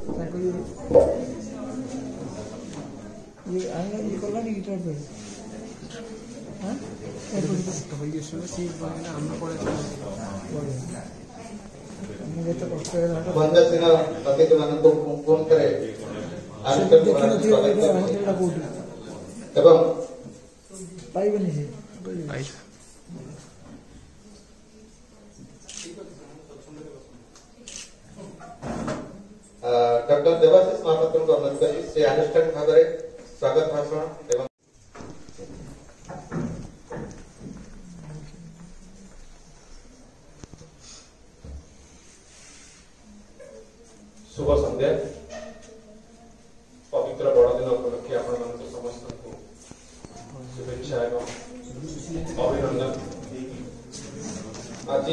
ये आएगा ये कल नहीं गिटार पे हाँ मुझे तो कष्ट है बंदा सिंह अतिथ मान को फोन करे एवं पाई बनी है डॉक्टर देवाशीष महापात्र को अनुरोध करी से अनुष्ठान भाग में स्वागत भाषण एवं शुभ संध्या पवित्र बड़दिन उपलक्षे आपण समस्त को शुभेच्छा एवं अभिनंदन। आज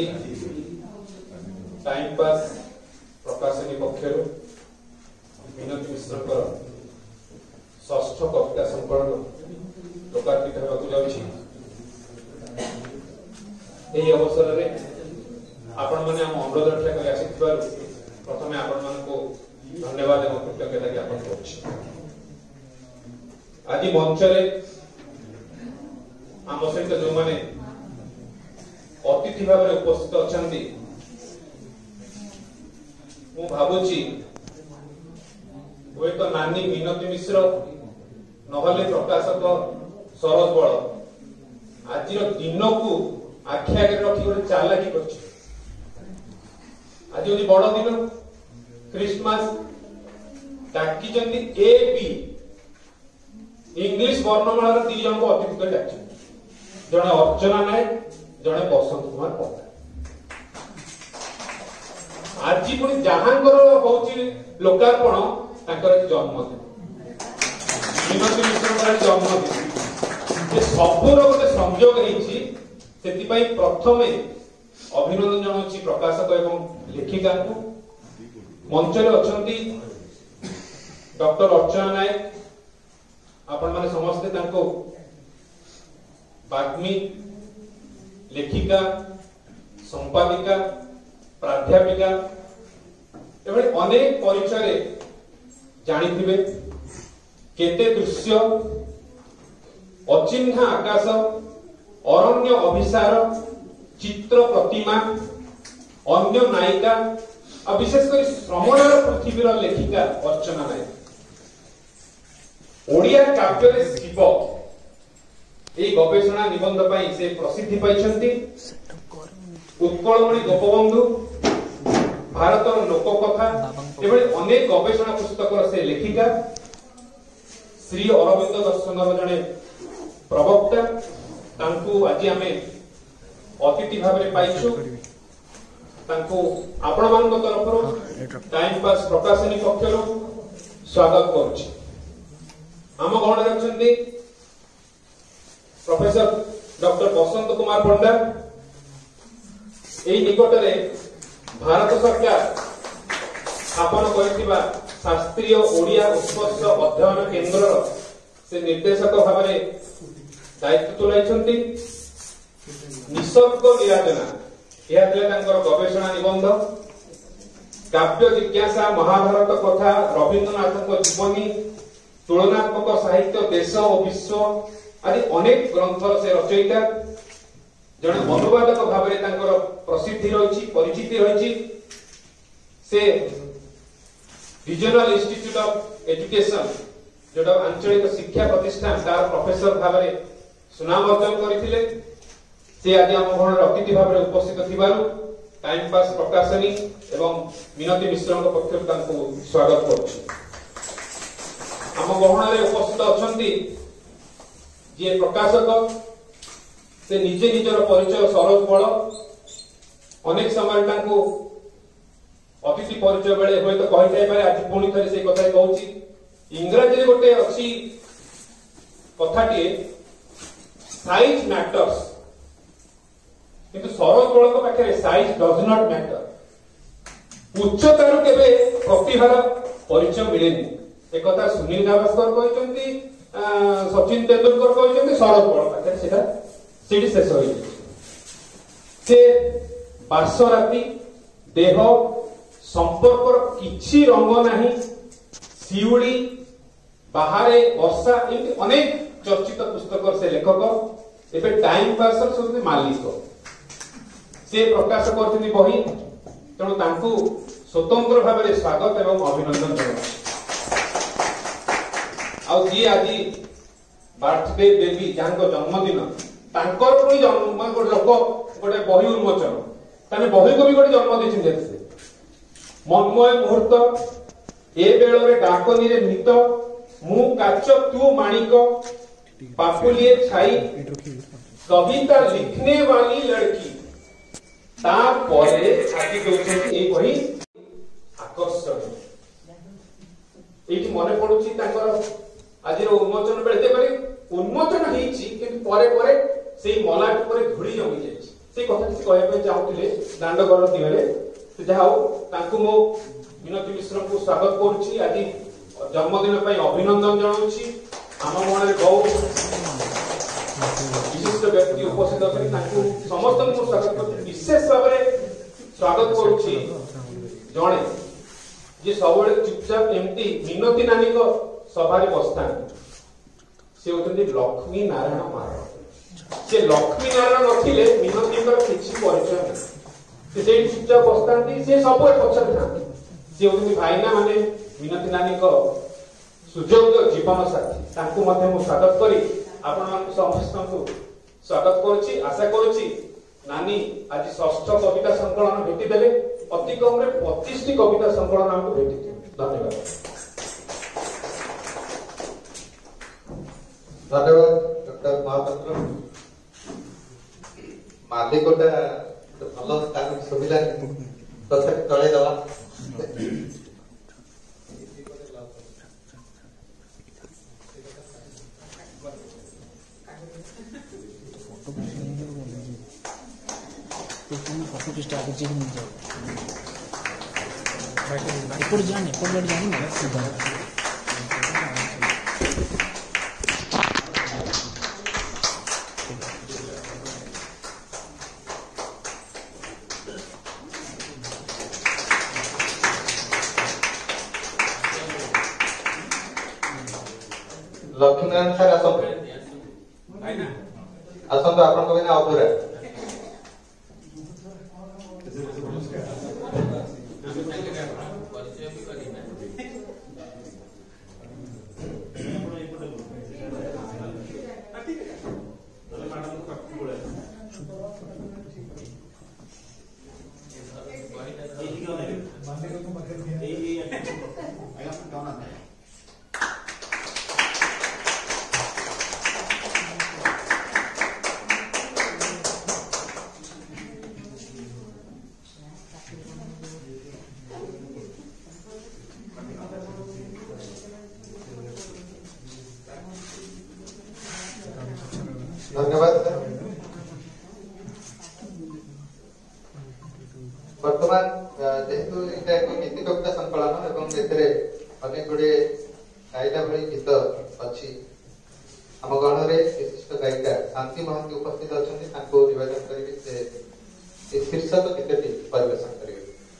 टाइम पास प्रकाशनी पक्षर विनोद मिश्र षष्ठ कविता संकलन लोकार्पित होगा जाऊँगी। अवसर में आपण मैंने आम अनुरोध रक्षा कर प्रथम आपण मान को धन्यवाद एवं कृतज्ञता ज्ञापन कर। आज मंच आम सहित जो मैंने अतिथि भाव में उपस्थित अच्छा मु भावुची हुए तो नानी मिनती मिश्र नहले प्रकाशक सरोज बल आज दिन को आखि आगे रखी गोटे चालाकी कर। आज हूँ बड़ दिन क्रिसमस डाकी ए बी इंग्लिश वर्णमाला दी जन को अतिथि कर डाक जड़े अर्चना नायक जड़े बसंत कुमार पंडा। आज पुणी जहांकर होची लोकार्पण तांकर जन्मदिन विनोदी मिश्र जन्मदिन सबूर गोटे संयोग होती प्रथमे अभिनंदन जनाऊँ प्रकाशक एवं लेखिका को मंच अच्छा डॉक्टर अर्चना नायक आपण माने समस्ते तांको बाग्मी लेखिका संपादिका प्राध्यापिका एवं अनेक परिचय जानिथिबे केते दृश्य अचिन्हा आकाश अरण्य अभिसार चित्र प्रतिमा अन्य नायिका और विशेषकर श्रमणर पृथ्वीर लेखिका अर्चना नायक ओडिया काव्य शिव ये गवेषणा निबंध पाई से प्रसिद्धि पाइछंती। उत्कलमणि गोपबंधु भारतर लोककथा एभली अनेक गवेषणा पुस्तक से लेखिका श्री अरविंद दर्शनर जड़े प्रवक्ता तांकु आज आम अतिथि भाव में पाइछु आपण मान तरफ टाइम पास प्रकाशनी पक्षर स्वागत करुछि। आम गण रखते प्रोफेसर डॉक्टर बसंत कुमार पंडा निकट में भारत सरकार स्थापन कर शास्त्रीय ओडिया उत्कर्ष अध्ययन केन्द्र से निर्देशक भाव में दायित्व तुलाई। निसर्ग निराजना यह गवेषणा निबंध काव्य जिज्ञासा महाभारत कथा रवीन्द्रनाथ जीवनी तुलनात्मक साहित्य देश और विश्व आदि अनेक ग्रंथर से रचयिता जड़े अनुवादक भाव में प्रसिद्धि रही परिचिति रही से रीजनल इंस्टीट्यूट ऑफ एजुकेशन जो आंचलिक शिक्षा प्रतिष्ठान तार प्रोफेसर भाव में सुनाम अर्जन करते से आज आम घर अतिथि भाव में उपस्थित थिबारु टाइम पास प्रकाशनी एवं मिनती मिश्र पक्ष स्वागत करुछु। आम गहन में उपस्थित अच्छा जी प्रकाशक से निजे निजर परिचय सरोज बल अनेक समय अतिथि परिचय बेले हूँ तो कही पारे आज पुणी थे से कथा कहूँ इंग्राजी गोटे अच्छी कथाटे साइज मैटर्स किंतु सरोज बल पाखे साइज डज नॉट मैटर उच्चतार केबे प्रतिभार परिचय मिलेनी एक कथा सुनील गावस्कर कहते सचिन तेंदुलकर कहते सरोज बल पाखे शेष हो बास राति देह संपर्कर किछि रंग नाही, शिउली बाहरे वर्षा, एमती अनेक चर्चित पुस्तक से लेखक एबे टाइम पासर सब मालिक से प्रकाश करथिनि बही। तेणु तांकु स्वतंत्र भाव में स्वागत एवं अभिनंदन जनाउछि। आउ जी आज बर्थडे बेबी जहां जन्मदिन तांकर कोई जन्म लोक गोटे बही उन्मोचन ताने बही को भी गोटे जन्म देछिन से मनमय मुहूर्त ए बेଳରେ डाकनी रे नित मु काच तू माणिक पापुलिए छाई कविता लिखने वाली लड़की तापरे आदि कहउछन ए बही आकर्षण एठी मने पडुची तांकर आज उन्मोचन बेले देखो उन्मोचन होईची किंतु परे परे सेई मलाट परे धूली जमी जाईची से कथा किसी कहया पे चाहूतिले दांड घर दिबेले से जाओ तांकु मो मिनती मिश्र को स्वागत करूची। आज जन्मदिन पई अभिनंदन जणाउची। आम मने बहुत विशिष्ट व्यक्ति उपस्थित अछन तांकु समस्त को स्वागत करूची। विशेष भाव में स्वागत करूची जणे जे सबले चुपचाप एमती मिनती नानी को सभारे बसतान से होतंती लक्ष्मी नारायण महाराज। से लक्ष्मी नारायण नथिले मिनतीकर किछि परिचय नै। से चुपचाप बसतांती से सब पछर थांती। से होतंती भाईना माने मिनती नानी को सुयोग्य जीवन साथी तांकु मध्ये मु स्वागत करी आपण समस्त को स्वागत करूची। आशा करूची नानी आज षष्ठ कविता संकलन भेटी देले अति कम रे 25 टी कविता संकलन हमको भेटी। धन्यवाद। धन्यवाद डॉक्टर महापात्र। मालिकोटा भल स्थान सुविधा तथा तले दवा फोटो की स्टार्ट चेक मिल जाए ऊपर जाने ना सीधा लक्ष्मीनारायण सर आसନ୍ତୁ ଆପଣଙ୍କ ବିନା ଅଧୁରା। धन्यवाद। वर्तमान जेहेतु एटा एक नीति कविता संकलन एवं एतरे अनेक गुडे गायिका भली गीत अछि आम गण रे विशिष्ट गायिका शांति महांती उपस्थित अछंती ताको निवेदन करिबे से ए शीर्षक गीतटी परिवेशन करिबे।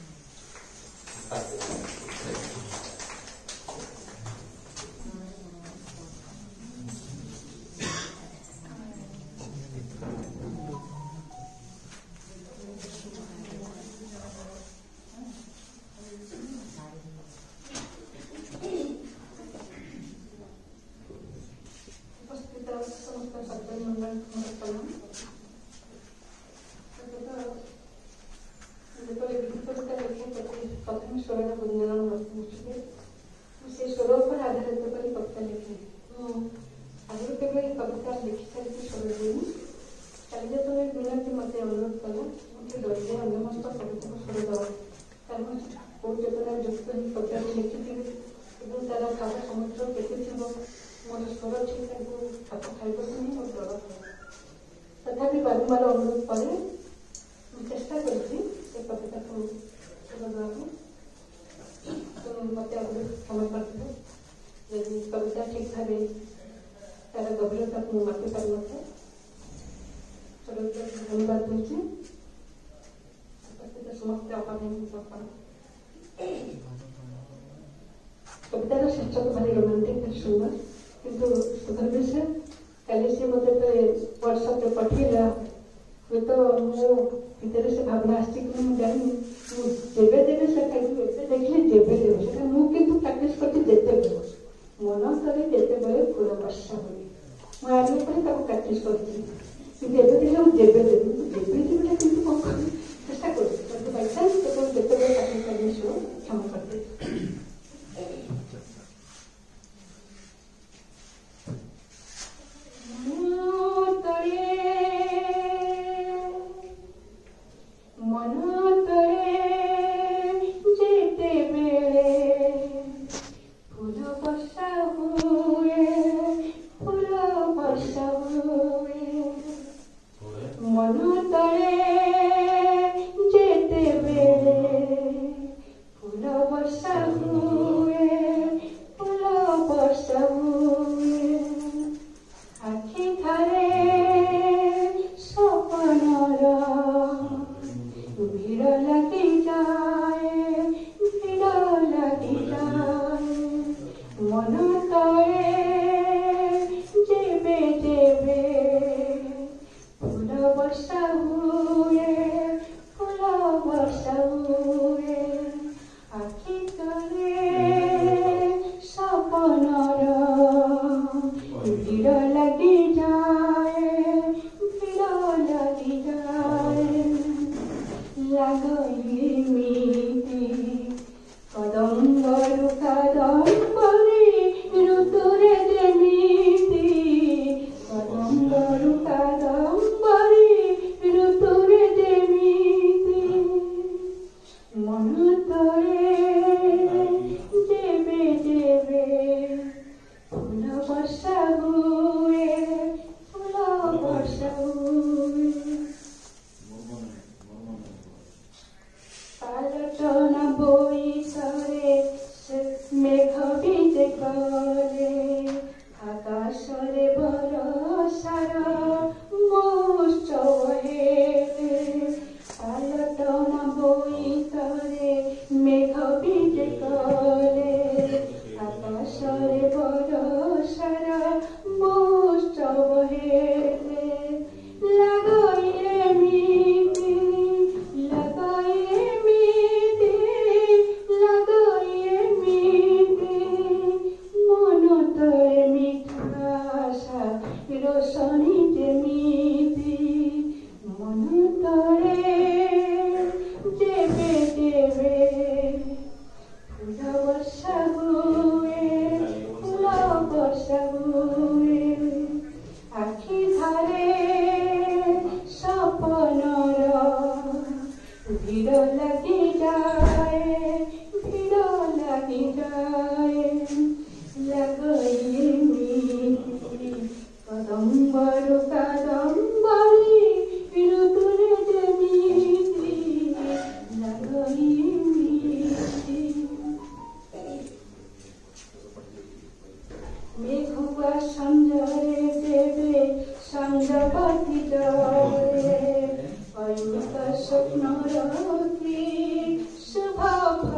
तथापि बारंबार अनुरोध पर चेष्टा करुँगी कविता को मत समय कर कविता ठीक भाव तार गभीरता को मापी पार न धन्यवाद दूसरी समस्त कवितार शीर्षक भारी रोमांटिक भारी सुंदर किंतु सुखर विषय कल से मत व्हाट्सएप पठेला हुए तो मो भीतर से भावना आसी कि मुझे जानी जेबे देवे से देखिए जेबे देवे से मु किंतु प्रैक्टिस करती जेते बेले मन करे जेते बेले फूल वर्षा हुए मैं आगे पर तब प्रैक्टिस करती कि जेबे देले जेबे देवे किंतु कौन कर चेष्टा करती बाई चांस तो जेते बेले प्रैक्टिस करनी शुरू क्षमा करते स्वप्न शुभ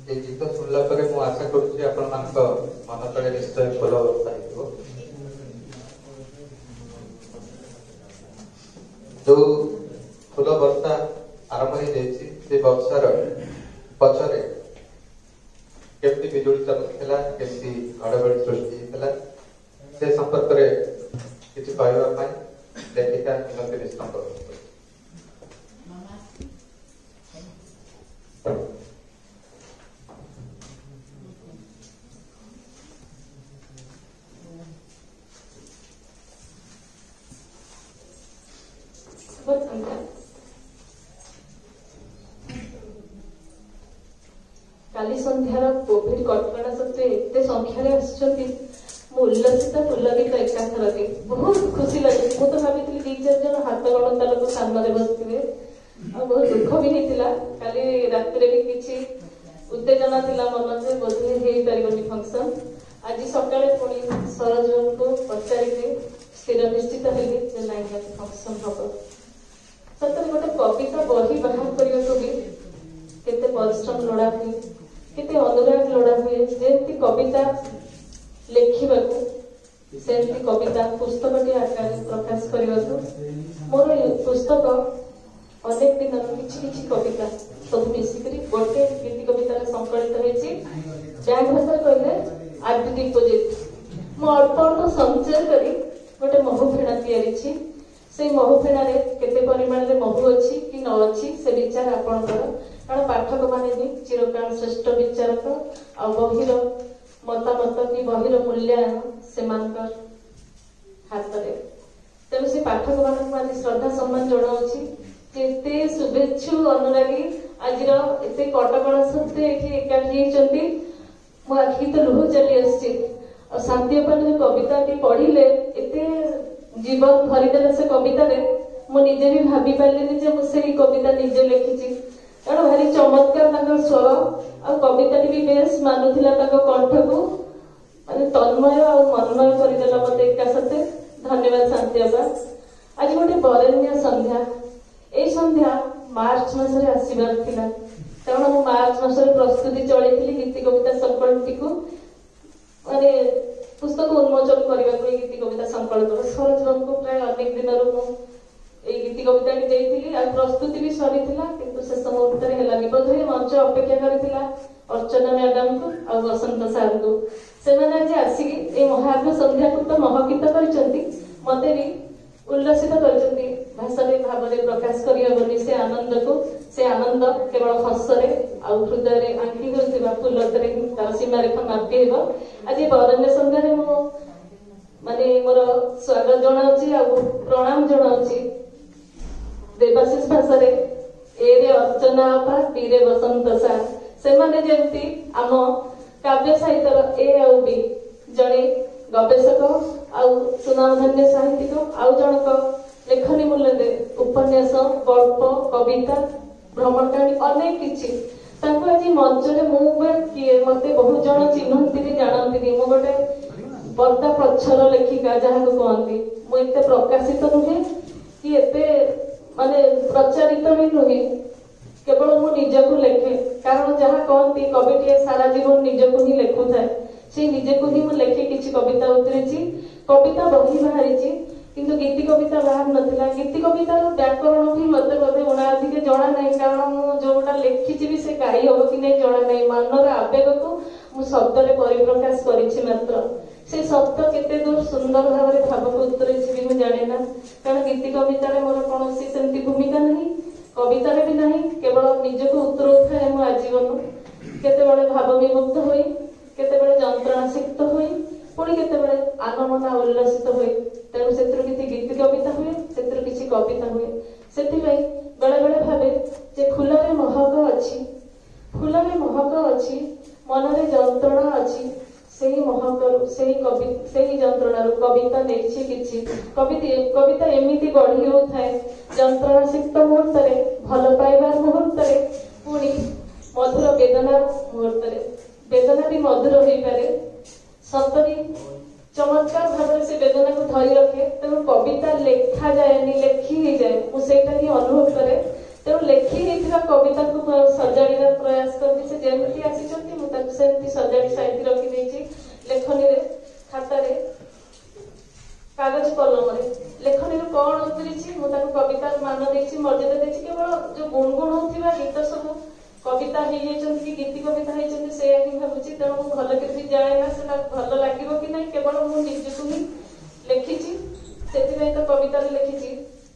ये गीत शुणला मु आशा करुँच आपण मन तले निश्चय फल पाइब। जो फूल वर्षा आरंभ हो जाइए से वर्षार पछरे केमती बिजुली चमकला केमती घड़घड़ी सृष्टि होता से संपर्क में किसी कहवाई लेखिका मिनती मिश्र काली संध्यार कोविड कटकड़ा सत्वे एते संख्यार उल्लसित फुल गीत एकाथर के बहुत खुशी लगे। मुझे तो भाभी 2-4 जन हाथ गणता लोक सामने बसते बहुत दुख भी होता। काली रात भी किसी उत्तेजना थिला मन से बोधे हो पारगनी फंक्शन। आज सकाଳେ पुणी सरोज को पचारि स्थिर निश्चित हेली ना फंक्शन हम सतरे गोटे कविता बही बाहर करने को भी केते परिश्रम लोड़ा हुए केते अनुराग लोड़ा हुए। जमी कविता लेखा सेमती कविता पुस्तक आकार प्रकाश करने मोर पुस्तक अनेक दिन किसी कविता सब मिसिक गोटे गीति कवितार संकलित होती। बैंक भाषा कहले आर्ट डिपोजिट मु अल्प अल्प संचय करी गोटे महू फेणा तैयारी से महू फेणारे केते परिमाण रे महू अच्छी कि न अच्छी से विचार आपणकर कारण पाठक माने भी चिरकाल श्रेष्ठ विचारक आ बहिर मतामत कि बहिर मूल्यांकन से हाथ में तेणु से पाठक मान आज श्रद्धा सम्मान जनाऊँगी जेते शुभेच्छु अनुरागी आज एत कटकणा सत्वे ये एकाठी होती मो आखि तो लुह चली आस शांति जो कविता पढ़िले एते जीवन भरीदेले से कविता मु निजे भी भाभी पारे मुझे कविता निजे लिखी कारण भारी चमत्कार स्वर आ कविता भी बेस मानुला कंठ को माने तन्मय और मनमय करदेला मत एका सते। धन्यवाद शांति बाबा। आज गोटे बरेण्य संध्या ए संध्या मार्च मास आसबार थिला कारण मु मार्च मास प्रस्तुति चलैथिली गीति कविता संकल्पटी को माने पुस्तक उन्मोचन करने को गीति कविता संकल्प सरोज को प्राय अनेक दिन गीति कविता देती प्रस्तुति भी सरी किंतु शेष मुहूर्त है बोध मंच अपेक्षा करथिला अर्चना मैडम को आ बसंत सार को से आज आसिक महात्म संध्या को तो महकित करते मते भी उल्लसित करते भाषा भाव प्रकाश करनी से आनंद को से आनंद केवल हसरे आ हृदय आंकी होता फुल तार सीमा रेखा मापी हो। आज बरण्य संध्यारे मु माने मोर स्वागत जनाऊँगी आ प्रणाम जनाऊँगी देवाशीष भाषा ए अर्चना अपा बी रे बसंत सार से माने जेमती आम काव्य साहित्यर ए आउ बी जड़े गवेषक आउ सुनामधन्य साहित्यिक आउ जनक लेखनी मूल्य उपन्यास गल्प कविता भ्रमण कहानी अनेक किछि आज मंचरे मुझे मत बहुत जन चिन्हती जानती मु गोटे पर्दा पक्षर लेखिका जहाँ को कहती मुझे प्रकाशित नुहे कि एते माने प्रचारित भी नुहे केवल मु निजको लेखे कारण जहाँ कहती कविटे सारा जीवन निजको ही लेखु थाए से निजको ही मु लेखे किसी कविता उतरी कविता बही बाहरी किंतु गीति कविता बाहर नथिला। गीति कवितार व्याकरण भी मत बोधे उणाधिक जना ना कारण मु जोटा लिखी भी से कही हम कि नहीं जना ना मनर आवेग को मु शब्द परिप्रकाश करिछि मात्र से शब्द केते दूर सुंदर भाव में भाव को उतरी भी जाने ना कारण गीति कवितार मोर कौन सेमती भूमिका नहीं कवितार भी नहीं केवल निजको उतरौଥାଏ मु आजीवन केते भाव विमुक्त होई केते जंत्रणासिक्त होई पुणी केते आनमना उल्लसित हुए तेणु से गीति कविता हुए से किसी कविता हुए से बेले बेले भावे जे फूलरे महक अच्छी फूलरे महक अच्छी मनरे जंत्रणा अच्छी से महक से जंत्रणा कविता नहीं कविता एमती गढ़ी होता जंत्रणासिक्त मुहूर्त भल पाइबार मुहूर्त पुणी मधुर वेदनार मुहूर्त वेदना भी मधुर हो पारे सतरी चमत्कार भाव से वेदना को धरी रखे तेणु कविता लेखा जाए लेखी ही जाए मुझे ही अनुभव करे तेणु लेखी कविता को सजाड़ प्रयास करती से जमी आसी एमती सजाड़ी साइड रखी देछि लेखनी रे खाता रे कागज कलम रे लेखनी रे कोन उतरिछि मु ताको कविता मान देछि मर्यादा देछि केवल जो गुणगुण होथिबा गीत सब कविता हे जेचंती कि गीत कविता हे जेचंती से आकि भाबुछि तेणु मु भल के भी जाय ना सेटा भल लागिवो कि नै केवल मु निजकु ही लेखिछि सेति तो कविता रे लेखिछि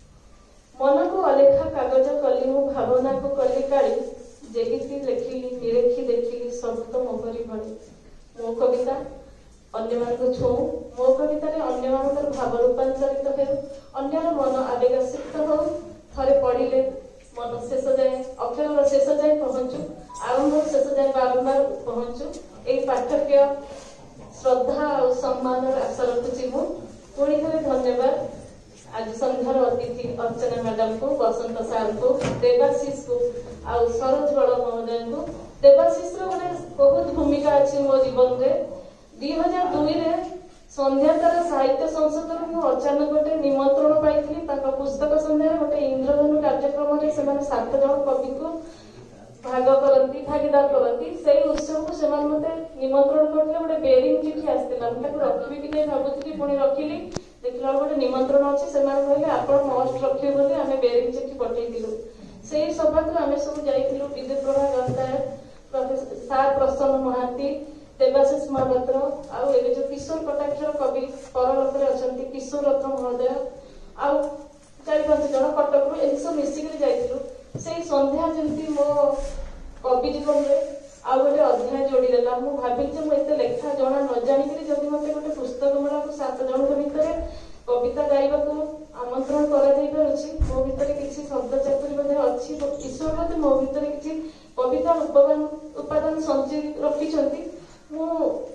मन को अलेखा कागज कली मु भावना को कली काली जेगिति लेखिली निरेखी देखिली सब तो मो करी भणी मो कविता अन्य मानक छो मो कविता रे अन्य मानकर भाव रूपांतरित हेउ अन्यर मन आवेगसिक्त हो थरे पढ़िले मन शेष जाए अक्षर शेष जाए पहुंचु आरंभ शेष जाए बारंबार पहुंचु ए पाठ्यक्य श्रद्धा और सम्मान आशा रखुछि मु पुणी थे धन्यवाद आज संध्यार अतिथि अर्चना मैडम को बसंत सार को देवाशीष को आउ सरोज बड़ महोदय को देवाशीष गोटे बहुत भूमिका अच्छी मो जीवन रे 2002 रे संध्यातार साहित्य संसद मु अचानक गोटे निमंत्रण पाइଥିଲି ताका पुस्तक संध्या गोटे इंद्रधनु कार्यक्रम रे सेमाने 7 जण कवि को भाग करती भागीदार करती से उत्सव को सेमान मते निमंत्रण करले गोटे बेरिंग चिठी आस्तिला हम ताको रखबी कि नै भाबुଥିଲି पुणी रखिली देखला गोटे निमंत्रण अछि सेमान कहले आपण मस्ट रखियो बोली हमें बेरिंग चिठी पठेई दिलु सेही सभा को हमें सब जाइथिलु विद्युत प्रभा गंताय प्रोफेसर सार प्रसन्न महांती देवाशीष महापात्र आउ एबे जो किशोर कटाक्षर कवि परलोक रे अछंती किशोर रत्न महोदय आउ 4-5 जण कटक रो एही सब मिसी के जाइथिलु सेही संध्या जेंती मो कवि जीवन रे आउ गोटे अध्याय जोड़ी देला मु भाबिल जे मु एते लेखा जणा न जानि कि जदि मते गोटे पुस्तक मेला को 7 जण के भितरे कविता गाइबा को आमंत्रण करा जाई परछि मो भितरे किछि शब्द चातुरी मध्ये अछि ईश्वर मते मो भितरे किछि कविता उपादान संचय रखिछंती मु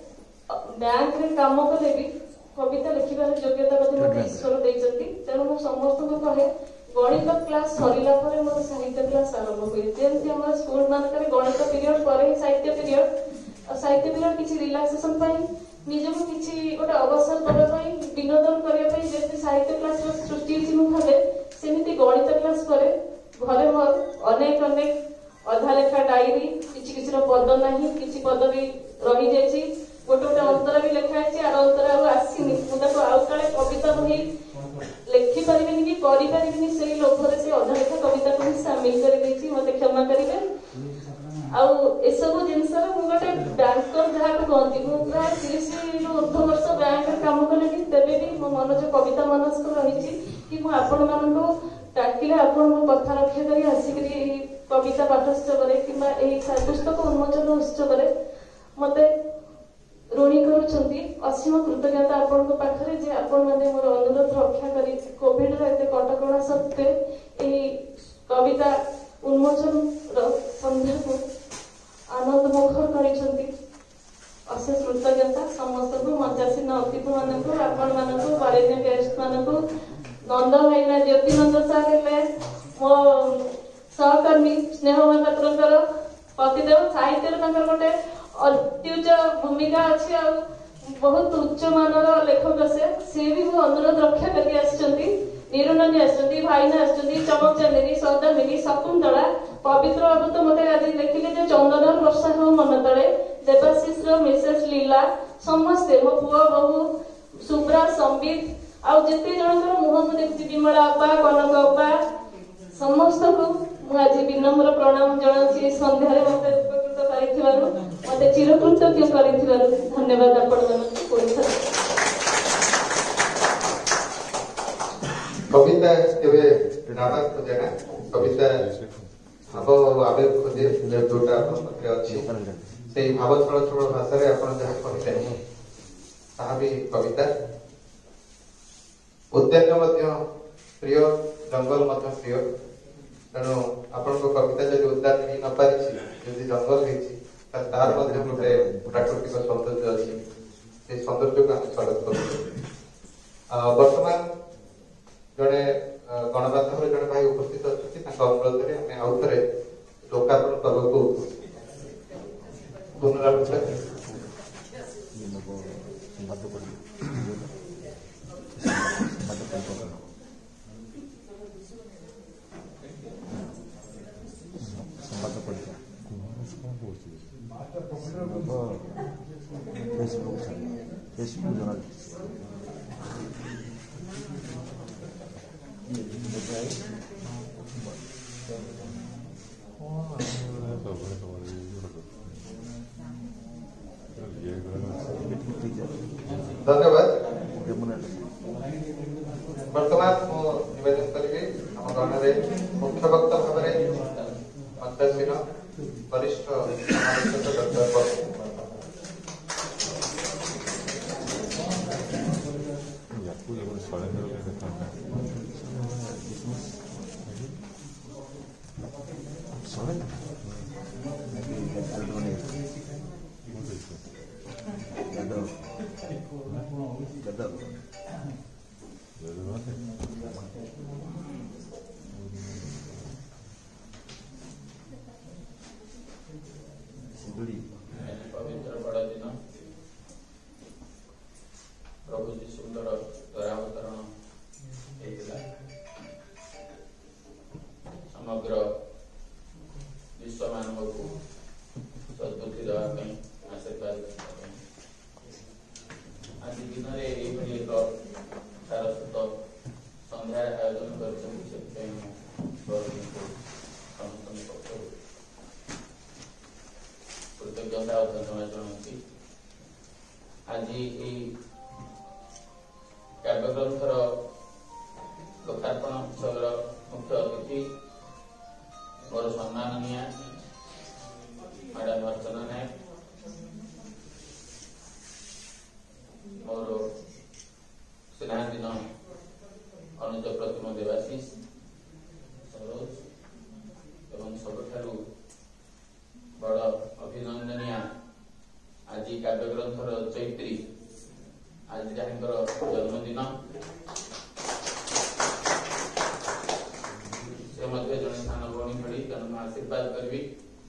बैंक रे काम कले भी कविता लिखिबार योग्यता मध्ये मते ईश्वर दैछंती तेणु मु समस्त को कहे गणित क्लास सरिला परे मोर साहित्य क्लास आरंभ होई जेंति हमर स्कूल मानकरे गणित पीरियड परे साहित्य पीरियड किछि रिलैक्सेशन पई निजको किछि गोटे अवसर दबा पई विनोदन करिया पई जेंति साहित्य क्लास रो सृष्टि छि मु भाबे सेमिति गणित क्लास करे घरे मोर अनेक अधा लेखा डायरी किछि रो पद नाही किछि पद भी रही जायछि गोटे अंतर भी लिखा है आर अंतर आउ आसीनी मुझे आउ काले कविता बही लिखि परिबेनी कि करि परिबेनी सेही लोभरे से अधा लेखा कविता को शामिल कर देछि मते क्षमा करिवे आउ ए सब जिंस रे मु गोटे बैंकर जहा को कहंती मु प्राय 30 रो ऊर्ध्व वर्ष बैंक रे काम कले कि तबे भी मो मन जो कविता मनस्क रहिछि कि मु आपण मानन को टाकिले आपण मो कथा रक्षा करी आसिकरी कविता पाठोत्सव रे किबा एही पुस्तक उन्मोचन उत्सव रे मते ऋणी करूछंती असीम कृतज्ञता आपण को पाखरे जे आपण माने मोर अनुरोध रक्षा करी कोविड रे एते कटकणा सत्ते एही कविता उन्मोचन संध्या को आनंद मुखर करिछंती अशेष कृतज्ञता समस्त को मंचासीन अतिथि मानन को आपण मानन को बारेन्य गेस्ट मानन को नंद भाईना ज्योति नंद सार ले मो सहकर्मी स्नेह महापात्रकर पतिदेव साहित्य तांकर गोटे अत्युच्च भूमिका अछि आ बहुत उच्च मानर लेखक से भी वो अनुरोध रक्षा करके आछंती निरुननी आछंती भाईना आछंती चमक चंदेरी सौदामिनी शकुंतला पवित्र बाबू तो मते आज देखिले जे चंदनर वर्षा हो मन तळे देवाशीष रो मिसेस लीला समस्त मो पुआ बहु सुब्रा संबित आ जते जनकर मुह मु देखि विमला अपा कनक अपा समस्त को मु आज विनम्र प्रणाम जणाउछि संध्या रे मते उपकृत करिथिबारु मते चिरकृतज्ञ करिथिबारु धन्यवाद आपण मानक कोइथा कविता केवे नाना खोजे ना कविता भाव आवेग खोजे जोटा अपन पाखरे अछि सेही भाव चलचल भाषा रे आपण जहा कहले ताहा भी कविता उद्यान मध्य प्रिय जंगल मध्य प्रिय तेणु आपण को कविता जदि उद्यान ही न पारिछि जदि जंगल हेछि तार मध्य गोटे प्राकृतिक सौंदर्य अछि से सौंदर्य को हम स्वागत करू वर्तमान जड़े गणमाध्यम जड़े भाई उपस्थित अच्छा अनुरोध में हमें आउ थे लोकार्पण करने पुनरावृत्ति फेसबुक जर्नल धन्यवाद। वर्तमान निवेदन करी आम गण मुख्य वक्ता भाव मंचासीन वरिष्ठ डॉक्टर पवित्र बड़दिन प्रभु जीशुंकर दयावतरण होता समग्र विश्व मानव को सद्बुद्धि देवाई आशीर्वाद आज दिन में एक सारस्वत संध्या आयोजन कर कृतज्ञता और धन्यवाद जनाऊँगी। आज काव्य ग्रंथर लोकार्पण उत्सव मुख्य अतिथि मोर सम्माननीय मैडम अर्चना नायक, मोर स्नेहाधीन अनुज प्रतिम देवाशीष सरोज एवं सबुठारु बड़ अभिनंदनीय आज काव्य ग्रंथर चैत्री आज जहाँ जन्मदिन से जड़े सान भौणी भली जन्म आशीर्वाद करी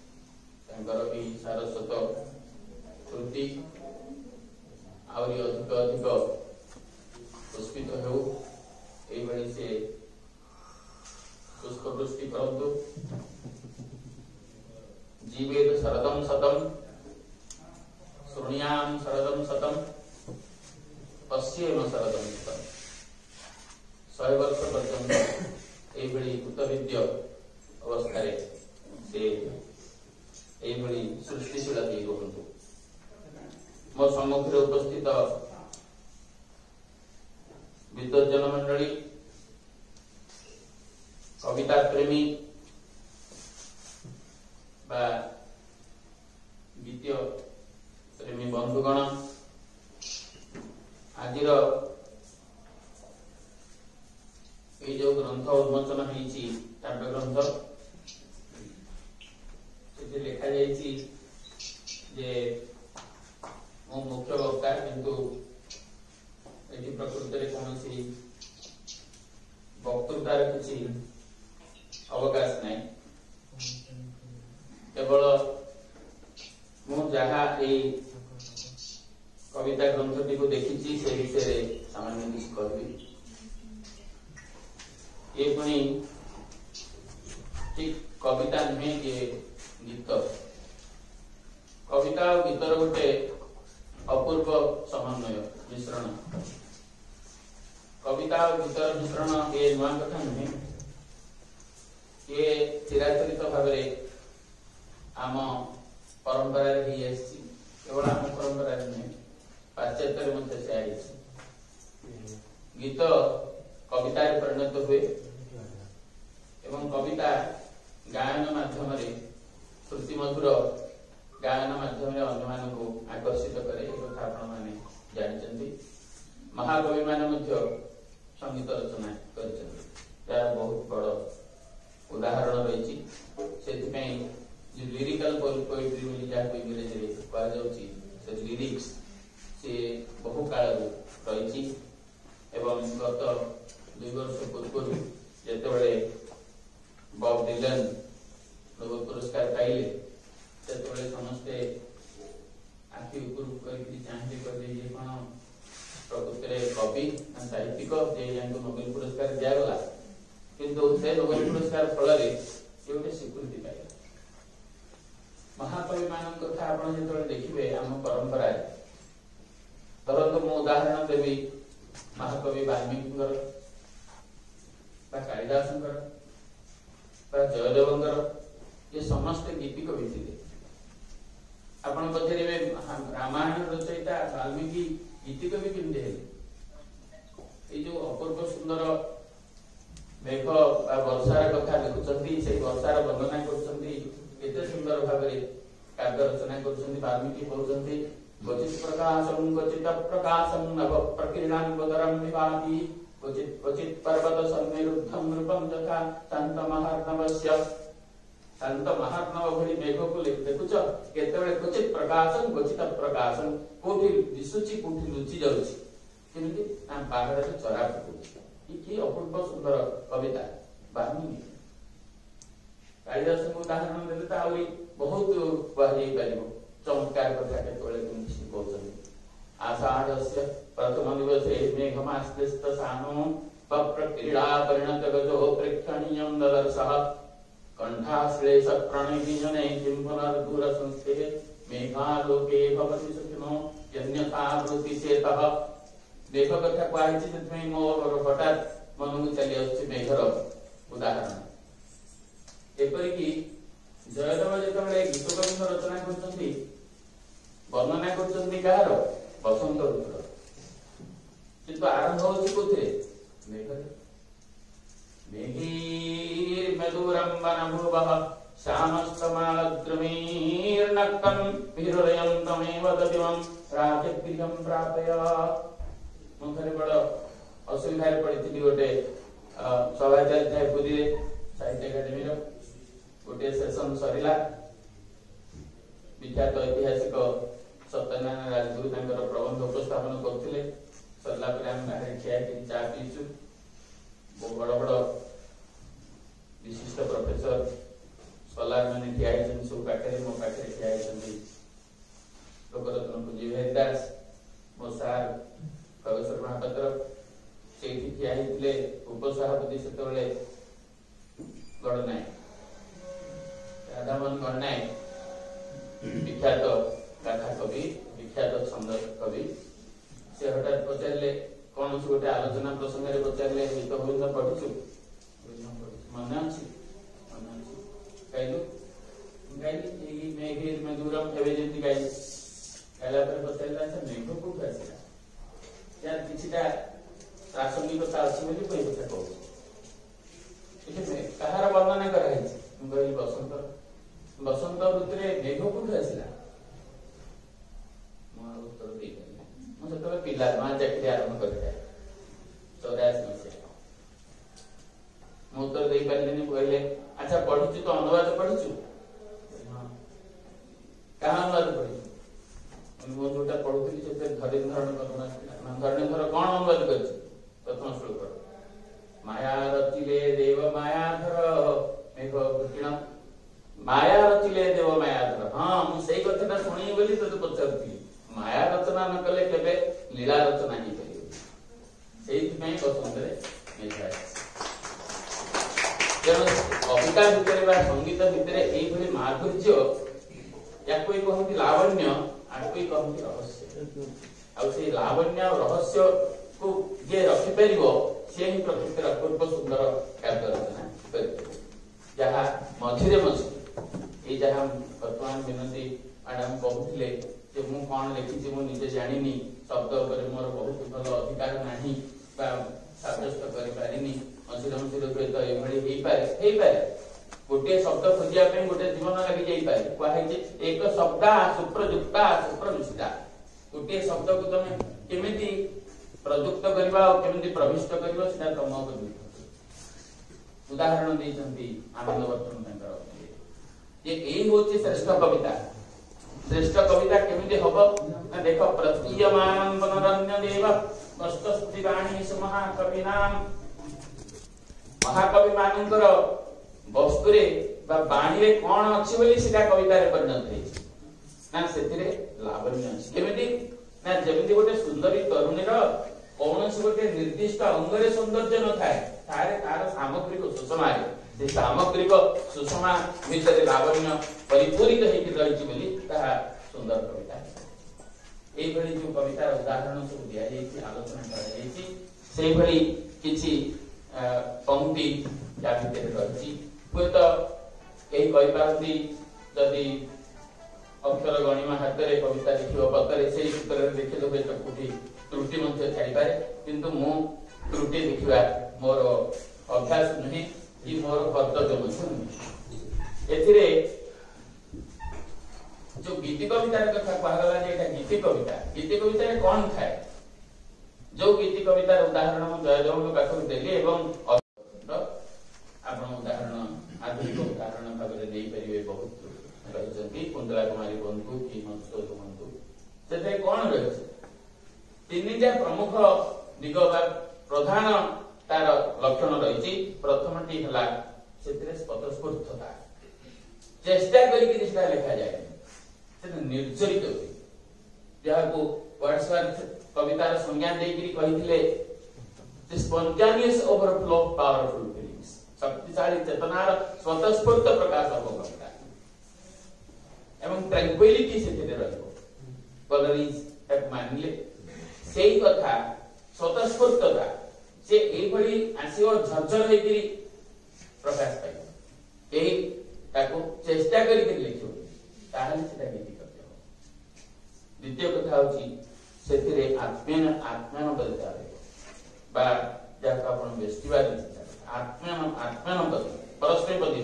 सारस्वत कृति आहरी अधिक अधिक पुष्पित हो से पुष्पवृष्टि करतु। जीवेद शरदम शतम शृणुयाम शरदम शतम पश्येम शरदम शतम 100 वर्ष पर्यंत यही कृतविद्य अवस्था से यही सृष्टिशील रुहतु। मो सम्मुखें उपस्थित विद्वज्जन मंडली कविता प्रेमी बा गीत प्रेमी बंधुगण आज जो ग्रंथ उन्मोचन होती काव्य ग्रंथ से लिखा जे मो मुख्य वक्ता किंतु ये प्रकृति में कौन वक्तृतार किसी अवकाश नहीं, केवल मुझे कविता ग्रंथटी को देखी से विषय सामान्य किसी कहबी। ये पुणी ठीक कविता नुहे ये गीत, कविता और गीतर गोटे अपूर्व समन्वय मिश्रण। कविता और गीतर मिश्रण ये नुआ कथा नुहे, ये चिराचरित भाव आम परंपरा केवल आम परंपरा नुहे पाश्चात्य से आई गीत कविता परिणत हुए एवं कविता गायन माध्यम श्रुतिमधुर गायन माध्यम अन्य मान को आकर्षित करे कथा आपण माने जानते। महाकवि माने संगीत रचना कर बहुत बड़ उदाहरण रही से लिरिकल पोएट्री जहाँ इंग्रेजी कह लिरिक्स से बहु काल रही एवं गत 2 वर्ष पूर्व जिते बॉब डिलन नोबेल पुरस्कार पाइले से समस्ते आखि ऊपर चाहिए कहते ये कौन प्रकृति कवि साहित्यिक नोबेल पुरस्कार दिगला किंतु से नोबेल पुरस्कार फल गोटे स्वीकृति पाइला। महाकवि मान कथा आपण जेतବେଳେ देखिबे हम परंपरा तरंतु मु उदाहरण देवी महाकवि वाल्मीकिंकर बा कालिदासंकर बा जयदेवंकर ये समस्त गीति कवि थे। आपण पचरिबे रामायण रचयिता वाल्मीकि गीति कवि केमते हेले ए जो अपूर्व सुंदर मेघ बा वर्षार कथा लिखुचंती से वर्षार वर्णना करचंती केते सुंदर भाबरे काव्य रचना करचंती वाल्मीकि कहउचंती क्वचित् प्रकाशं नभ प्रकीर्णां बदरं विभाति क्वचित् पर्वत सन्निरुद्धं रूपं तथा शांत महार्णवस्य शांत महार्णव भली मेघ को देखुच केतेबेले क्वचित् प्रकाशं क्वचित् अप्रकाशं कोठी दिसुची कोठी लुचि जाउची केमिति ना बाहर चरा पकउची की अपूर्व सुंदर कविता वाल्मीकि कालिदास को उदाहरण देले त आउरी बहुत कहै परिबो चमत्कार कथा केतबेले केमिति कहउछन आषाढ़स्य प्रथम दिवसे मेघमास्तिस्त सानो पप्रक्रीडा परिणत गजो प्रेक्षणीयं ददर्शः कंठाश्लेष प्रणयिजने किं पुनर्दूर संस्थे मेघालोके भवति सुखिनो यन्यथा वृत्ति चेतः मेघ कथा कहैछि तत्मै मोर हठात मनକୁ चली आछि मेघर उदाहरण एपरि कि जयदेव जेतबेले गीत कविता रचना करछन्ती वर्णना करछन्ती कहार बसंत ऋतुर किंतु आरंभ होछि कोथे मेघरे मेघीर मधुरं वनभुवः श्यामस्तमालद्रुमीर्नक्तं विहृदयं तमेव ददिवं राजगृहं प्रापय मुखरे बड़ असुविधा पड़िथिली गोटे सभा चलଥାଏ पुरीरे साहित्य एकाडेमी रो गोटे सेशन सरिला विख्यात ऐतिहासिक सत्यनारायण राजगुरु तांकर प्रबंध उपस्थापन करथिले सरला पर हम बाहर खिया कि चा पीचु बड़ बड़ विशिष्ट प्रोफेसर स्कॉलर माने खिया छन सब पाखरे मो पाखरे खिया छन लोकरत्न पुंजी हरिदास मो सार प्रोफेसर महापात्र सेठी खिया हितले उपसभापति सेतबेले गणनाय राधामोहन गणनाय विख्यात गाथा कवि विख्यात छंद कवि से हठात पचारे कौन से गोटे आलोचना प्रसंग में पचारे गीत गोविंद पढ़िछु मन अछि गाइली मेघेर मधुरम एबे जेंति गाइली गाइला पर पचारला से मेघ को आसिला यार किछिटा प्रासंगिकता अछि बोली कोइ कथा कहू एते कहार वर्णना कराइ गई बसंत बसंत ऋतुरे मेघ को आसिला उत्तर दे मुझे तो पिला मान चाकरी आरंभ करता 84 मसीहा मु उत्तर दे पारलिनी कहले अच्छा पढिछु तो अनुवाद पढिछु हां कहां अनुवाद पढिछु मु जोटा पढुथली से धरण करुणा धरणेधर कोन अनुवाद करछि प्रथम श्लोक माया रचिले देव मायाधर मेघ कृष्ण माया रचिले देव मायाधर हां मु सेही कथाटा सुणी बोली तो पचारथि माया रचना न कले केबे लीला रचना ही करियो सेही में बसंत रे मेघा जब कविता भितरे बा संगीत भितरे एई भली माधुर्य या कोई कहंती लावण्य आ कोई कहंती रहस्य आ से लावण्य और रहस्य को जे रखि परिबो से ही प्रकृति अपूर्व सुंदर काव्य रचना करियो जहा मझिरे मझि ए जहा वर्तमान विनती मैडम कहउथिले जे मु कोन लिखि मु निजे जानिनी शब्द ऊपर मोर बहुत भल अधिकार नाही बा साब्यस्त करि पारिनी मझिरे मझिरे तो एभली हेई पारे गोटे शब्द खोजिया पे गोटे जीवन लागि जाई पारे कहै जे एक शब्द सुप्रयुक्ता सुप्रविष्टा गोटे शब्द को तमे केमिति प्रयुक्त करबा और केमिति प्रविष्ट करबा सेटा तमको उदाहरण दैछंती आनंद वर्धन तांकर ये एई होची श्रेष्ठ कविता श्रेष्ठ कविता केमिति हबो ना देखो प्रतीयमान वनरण्य देव कष्टस्ति वाणी महाकवि नाम महाकवि मानकर वस्तुरे बा वाणी रे कोन अछि बोली सिधा कविता रे परिणत हे ना सेतिरे लावण्य अछि केमिति ना जेमिति गोटे सुंदरी तरुणी रो कोनोसी गोटे निर्दिष्ट अंगरे सौंदर्य न थाए तारे तार सामग्री को सुषमारे से सामग्रिक सुषमा भितर लावण्य परिपूरित होकर रही बोली सुंदर कविता यही जो कवितार उदाहरण सब दि आलोचना कर किसी पंक्ति या भितर रही हुए तो यही कहीपारती जदि अक्षर गणिमा हाथ में कविता लिखिब पत्रे से सूत्र देखिए हुए तो कोठी त्रुटि छाड़ी पारे किंतु मु त्रुटि देखा मोर अभ्यास नुहे कि मोर कर्तव्य नुहे जो गीति कवितार कथा कहगला गीति कविता कौन थाए जो गीति कवितार उदाहरण जयदेव पाखक देली आपण उदाहरण आधुनिक उदाहरण भाव में बहुत रही कुंदला कुमारी बंधु कि मनसोज बंधु से कौन रही तीन प्रमुख दिग प्रधान तार लक्षण रही प्रथम टी है स्वतस्फूर्तता चेष्टा करके लिखा जाए निर्जरित जहाँ वर्ड्सवर्थ कवितार संज्ञा देते spontaneous overflow of powerful feelings शक्तिशाली चेतनार स्वतस्फूर्त प्रकाश हम कविता एवं ट्रैंक्विलिटी से कलरीज मानिले से कथा स्वतस्फूर्तता से यही आसो झरझर होकर प्रकाश पाइब यही चेष्टा करके लिखो गीति करते द्वितीय कथा हूँ आत्म्यान जहाँ बेष्टिवाद आत्म्यान परस्मयपदी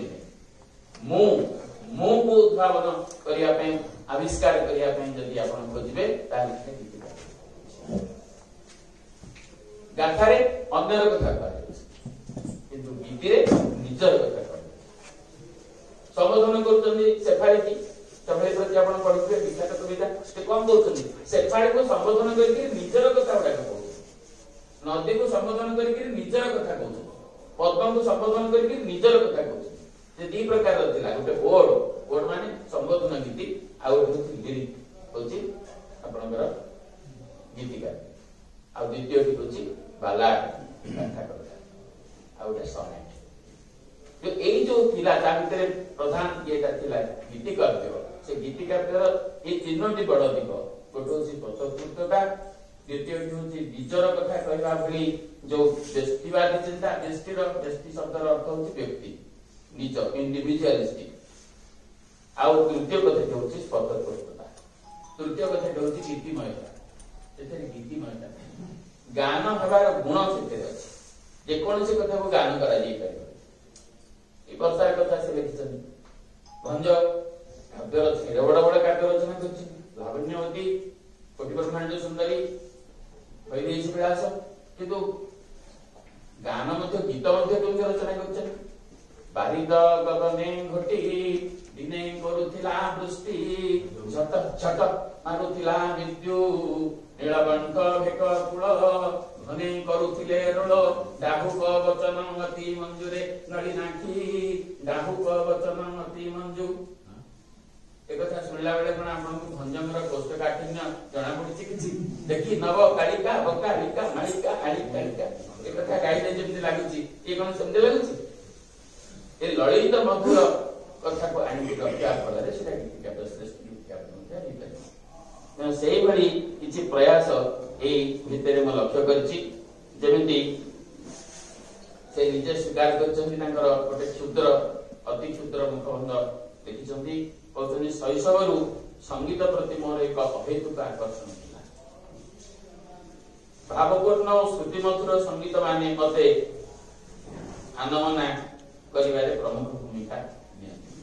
मु को उद्भावन करने आविष्कार करने आप खोजे गाथारे अन्यर कथा कह गीति निजर कथा कह संबोधन कर सेफाली प्रति आप पढ़े विख्यात कविता से कौन कहते सेफाली को संबोधन करके निजर कथा गुड़ाक कह नदी को संबोधन करके निजर कथा कह पद्म को संबोधन करके निजर कथा कह दी प्रकार गोटे ओड माने संबोधन गीति आउ लिरिक होची आपनकर गीतिकार आ द्वितीय होची बालाड कथा कविता आ गोटे सनेट जो यही जो थिला ता भितर प्रधान येटा थिला गीति काव्य से गीति काव्यर ये तीनोटी बड़ दिग गोटे होची स्वतस्फूर्तता द्वितीय होची निजर कथा कहवा भली जो व्यक्तिवादी चिंता व्यक्ति शब्दर अर्थ होची व्यक्ति निज इंडिविजुअलिस्टिक आउ तृतीय कथा होची स्वतस्फूर्तता तृतीय कथा होची गीतिमयता से गीतिमयता गान हबार गुण से अच्छे जेकोसी कथा को गान करा जाई पारे वर्षार कथा से लिखिछन भंज काव्य रचना बड़ बड़ काव्य रचना कर लावण्यवती कोटि ब्रह्मांड सुंदरी वैदेशी विलास किंतु गान गीत केमती रचना कर बारिद गगने घटी दिने करुथिला वृष्टि छट छट मारुथिला विद्यु नीलकंठ भेक कूल घने करुथिले रोल डाहुक वचन अति मंजुरे नलिनाखी डाहुक वचन अति मंजु एक कथा सुनला बेले पण आपनको भंजंगर कोष्ठकाठिन्य जना पड़िछि किछि देखि नव कालिका बकालिका मालिका आलिका एक कथा गाइले जेमति लागुछि ए कोन समझे लागुछि ए ललित मधुर कथा को आनि रखिया फल रे सेटा गीत का श्रेष्ठ गीत का बनता से भली किछि प्रयास ए भितरे म लक्ष्य करछि जेमिति से निजे स्वीकार करछन्ति तांकर गोटे क्षुद्र अति क्षुद्र मुखबंध लिखिछन्ति कहते शैशव संगीत प्रति मोर एक अहेतुक आकर्षण था भावपूर्ण और श्रुतिमधुर संगीत माने मते आनमना करिवारे प्रमुख भूमिका नियंती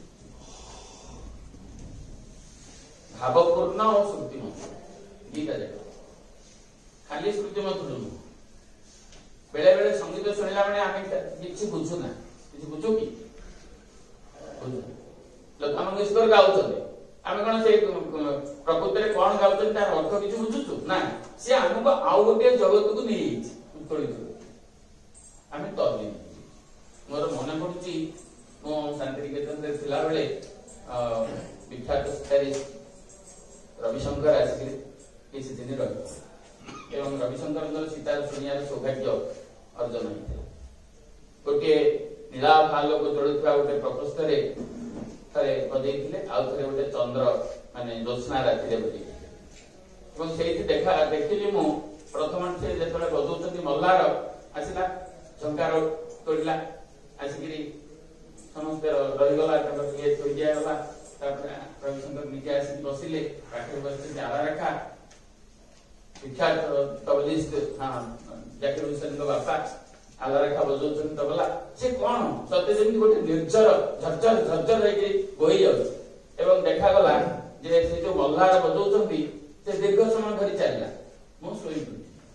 भावपूर्ण और श्रुतिमधुर गीता जाक खाली श्रुतिमधुर बेले बेले संगीत सुनिला माने आमे किछि बुझु ना किछि बुझु कि बुझु लता मंगेशकर गाउछन्ते आमे कोन से प्रकृति कौन गाउछन्ते तार अर्थ किछु बुझुछु ना से हमको आउ गोटे जगत को नै उतोड़ी आमे तल्ली मोर मन पड़ुची मो शांतिनिकेतन रे थिला बेले विख्यात सितारिस्ट रविशंकर आसी किसी दिन रही एवं रविशंकर सीतार सुनियार सौभाग्य अर्जन होता गोटे नीला फालोक जड़ुवा गोटे प्रकोष्ठ थे बजे आउ थे गोटे चंद्र माने ज्योत्ना राति बजे देखिली मु प्रथम से जो बजाऊँ मल्लार आसला झंकार तोड़ला आसिक समस्त रहीगला थोड़ी दिगला रविशंकर निजे आसिक बसिले पाखे बस आलारेखा विख्यात तबलिस्ट हाँ जाकिर हुसैन बापा आलारेखा बजाऊँ तबला से कौन सत्य जमी गोटे निर्जर झरझर झरझर बोही जाऊँ देखागला जे से जो मल्लार बजाऊँ से दीर्घ समय धरी चलला मुझे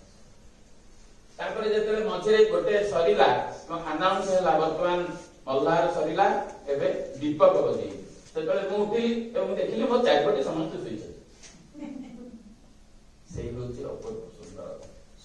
जिते मझे गोटे सरला अनाउंस है बर्तमान मल्लार सरला एवं दीपक बजे से उठिली देखिली मो चारिपटे समस्त शुई अपूर्व सुंदर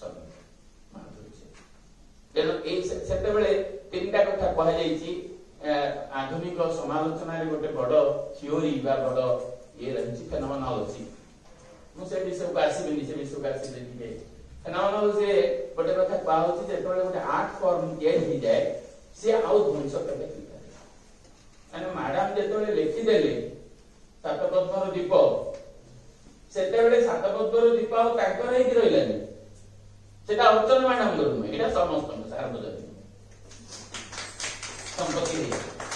तेणु से तीन टा कथा कह आधुनिक समालोचना गोटे बड़ थियोरी बड़ ये रही फेनोमेनोलॉजी मुझे विषय को आसबि से विषय को आसबे फेनोमेनोलॉजी गोटे कथा कहूँ जो गोटे आर्ट फॉर्म तैयारी जाए सी आउ ध्वंस केवे माने मैडम जो लिखिदेले सातपद्मर दीप से सातपद्मर दीप आकर रही सेटा अर्चना मैडम नुहे यहाँ समस्त सार्वजनिक संपत्ति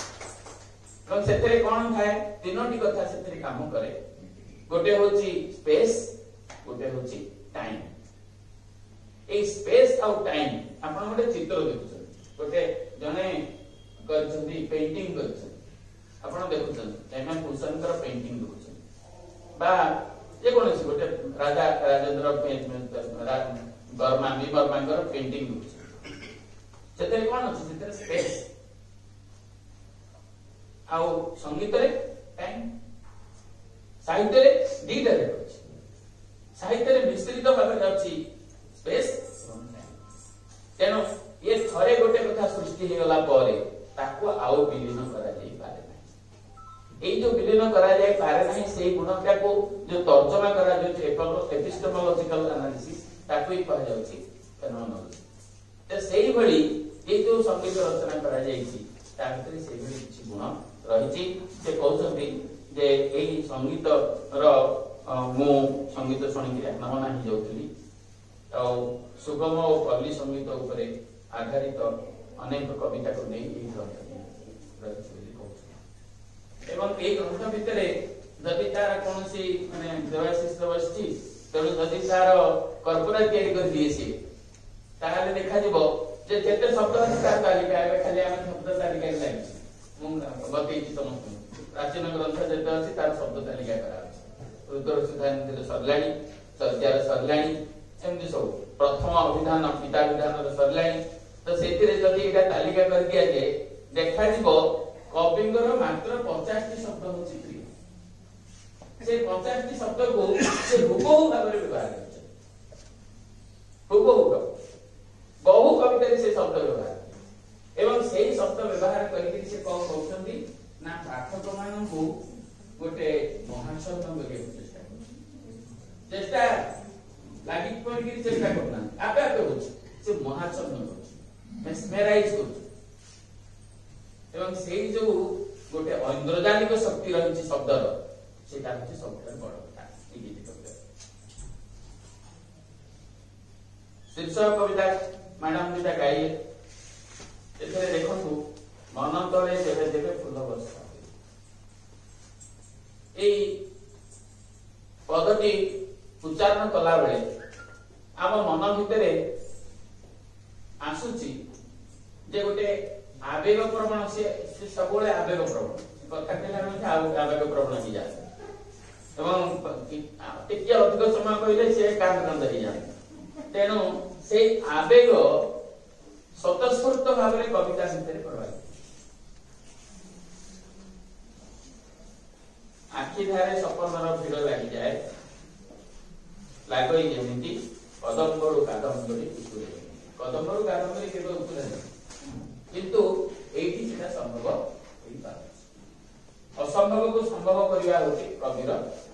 से कौन थाए तीनोटी कथा से काम करे गोटे होची स्पेस गोटे होची टाइम ए स्पेस आउ टाइम आपण गोटे चित्र देखुछन गोटे जने करछंती पेंटिंग करछन आपण देखुछन एम एम कुशनकर पेंटिंग देखुछन बा जे कोनसी गोटे राजा राजेंद्र वर्मा बी वर्मांकर पेंटिंग देखुछन सेते कोन अछि सेते स्पेस आउ संगीत रे टाइम साहित्य दीटा साहित्य मिश्रित भाव स्पेस तेणु ये थरे गोटे कथा सृष्टि होगला आउ विलीन कर जो विलीन कर गुणटा को जो तर्जमा कर एपिस्टेमोलॉजिकल एनालिसिस ताकू ही कह जाउछि फेनोमेनोलॉजी से भली ये जो संगीत रचना करा जाइछि ता भीतर से भली किछि गुण रहिछि से कहउछथि जे एही संगीत रो मु संगीत सुनिक नमना ही जाउथली सुगम और पल्ली संगीत उपरे आधारित अनेक कविता को नहीं एही ग्रंथ रहिछि कहउछि एवं एही ग्रंथ भितरे जदि तार कोनसी माने देवाशीष बसछि तेणु जदि तार कर्पूरा तैयारी कर दिए सी ताहले देखा जिवो जे जेते शब्द अछि तार तालिका एबे खाली आमे शब्द तालिका लागि मु बतेइछि समस्त प्राचीन ग्रंथ जेते अछि तार शब्द तालिका करा उत्तर सिद्धांत सरलाणी सत्यार सरलाणी एमती सब प्रथम अभिधान पिता विधान सरलाणी तो सेतिरे जदि एटा तालिका कर दिया जे देखा जिवो कविंगर मात्र 50 टी शब्द होछि प्रिय से 50 टी शब्द को से हुबहु भाव रे व्यवहार करछ हुबहु बहु कविता से शब्द व्यवहार एवं सेही शब्द व्यवहार करिके से कोन कहउछंती ना पाठक मान को गोटे महाशब्द करिया चेष्टा लागि पड़ी चेष्टा करना आपे आपे होछ से महाशब्द होछ मेस्मराइज होछ एवं सेही जो गोटे ऐन्द्रजालिक शक्ति रहिछि शब्दर सेटा होछि सबटा बड़ कथा ई गीत कविता शीर्षक कविता मैडम जीटा गाइले एथरे देखंतु मन तले जेबे जेबे फूल वर्षा ए पदटी उच्चारण कला बेले आम मन भितरे आसुची जे गोटे आवेग प्रवण से सब आवेग प्रवण कथा कहला आवेग प्रवण ही जाए एवं टिके अधिक समय कहले से कांद कांद ही जाए तेणु से आवेग स्वतस्फूर्त भाव में कविता भितर प्रभावित आखि धारे सपनर भीड़ लगी जाए लागई जेमिति कदम्बरु कादम्बरी उतुरे कदम्बरु कादम्बरी केवल उतुरे किंतु एठी सेटा संभव होई पारे असंभव को संभव करिया होती कविर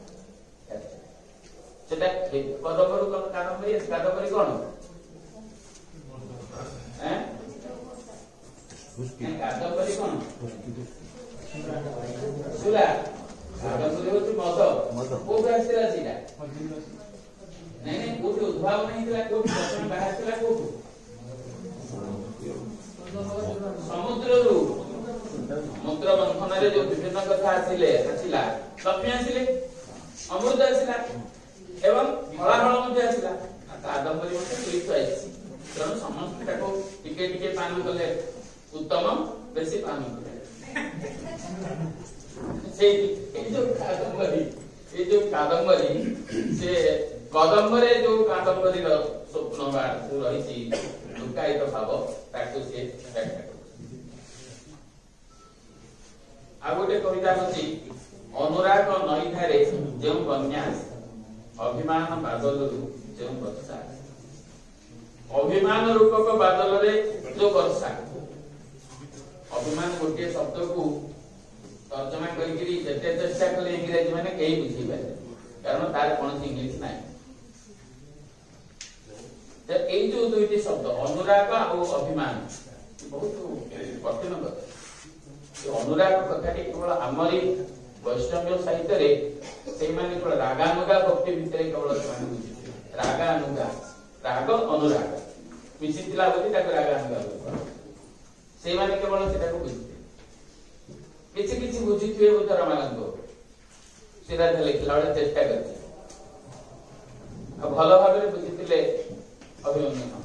सेटा कदम्बरु कादम्बरी कोन हैं କାଦମ୍ବରୀ କଣ ସୁଲା କାଦମ୍ବରୀ ହଉଛି ମଦ କୋଉଠୁ ଆସିଥିଲା ସେଇଟା ନାଇଁ ନାଇଁ କୋଉଠି ଉଦ୍ଭାବନ ହେଇଥିଲା କୋଉଠି ପ୍ରଥମେ ବାହାରିଥିଲା କୋଉଠୁ ସମୁଦ୍ରରୁ ସମୁଦ୍ର ମନ୍ଥନରେ ଯୋଉ ବିଭିନ୍ନ କଥା ଆସିଲା ଲକ୍ଷ୍ମୀ ଆସିଲେ ଅମୃତ ଆସିଲା ଏବଂ ଫଳାଫଳ ମଧ୍ୟ ଆସିଲା କାଦମ୍ବରୀ ମଧ୍ୟ ସେଇଠୁ ଆସିଛି ତେଣୁ ସମସ୍ତେ ତାକୁ ଟିକେ ଟିକେ ପାନ କଲେ ଉତ୍ତମ ବେଶୀ ପାନ କଲେ ସେଇ ଏଇ ଯୋଉ କାଦମ୍ବରୀ ସେ କଦମ୍ବରେ ଯୋଉ କାଦମ୍ବରୀର ସ୍ୱପ୍ନ ବା ରହିଛି ଲୁକାୟିତ ଭାବ ତାକୁ ସେ ବ୍ୟାଖ୍ୟା କରୁଛି। ଆଉ ଗୋଟେ କବିତା ଅଛି ଅନୁରାଗ ନଈଧାରେ ଯେଉଁ ବନ୍ୟା ଅଭିମାନ ବାଦଲରୁ ଯେଉଁ ବର୍ଷା ଅଭିମାନ ରୂପକ ବାଦଲରେ ଯୋଉ ବର୍ଷା ଅଭିମାନ ଗୋଟିଏ ଶବ୍ଦକୁ ତର୍ଜମା କରିକିରି ଯେତେ ଚେଷ୍ଟା କଲେ ଇଂରାଜୀ ମାନେ କେହି ବୁଝିପାରିବେ କାରଣ ତାର କୌଣସି ଇଂଲିଶ ନାହିଁ। ଏଇ ଯୋଉ ଦୁଇଟି ଶବ୍ଦ ଅନୁରାଗ ଆଉ ଅଭିମାନ ବହୁତ କଠିନ କଥା। ଅନୁରାଗ କଥାଟି କେବଳ ଆମରି ବୈଷ୍ଣବ ସାହିତ୍ୟରେ ସେଇମାନେ କେବଳ ରାଗାନୁଗା ଭକ୍ତି ଭିତରେ କେବଳ ସେମାନେ ବୁଝିଥିଲେ ରାଗାନୁଗା ରାଗ ଅନୁରାଗ ମିଶିଥିଲା ବୋଲି ତାକୁ ରାଗାନୁଗା ସେଇମାନେ କେବଳ ସେଟାକୁ ବୁଝିଥିଲେ କିଛି କିଛି ବୁଝିଥିବେ ବୋଧେ ରମାନନ୍ଦ ସିରାଜ ଲେଖିଲା ବେଳେ ଚେଷ୍ଟା କରିଥିଲେ ଆଉ ଭଲ ଭାବରେ ବୁଝିଥିଲେ ଅଭିମନ୍ୟୁ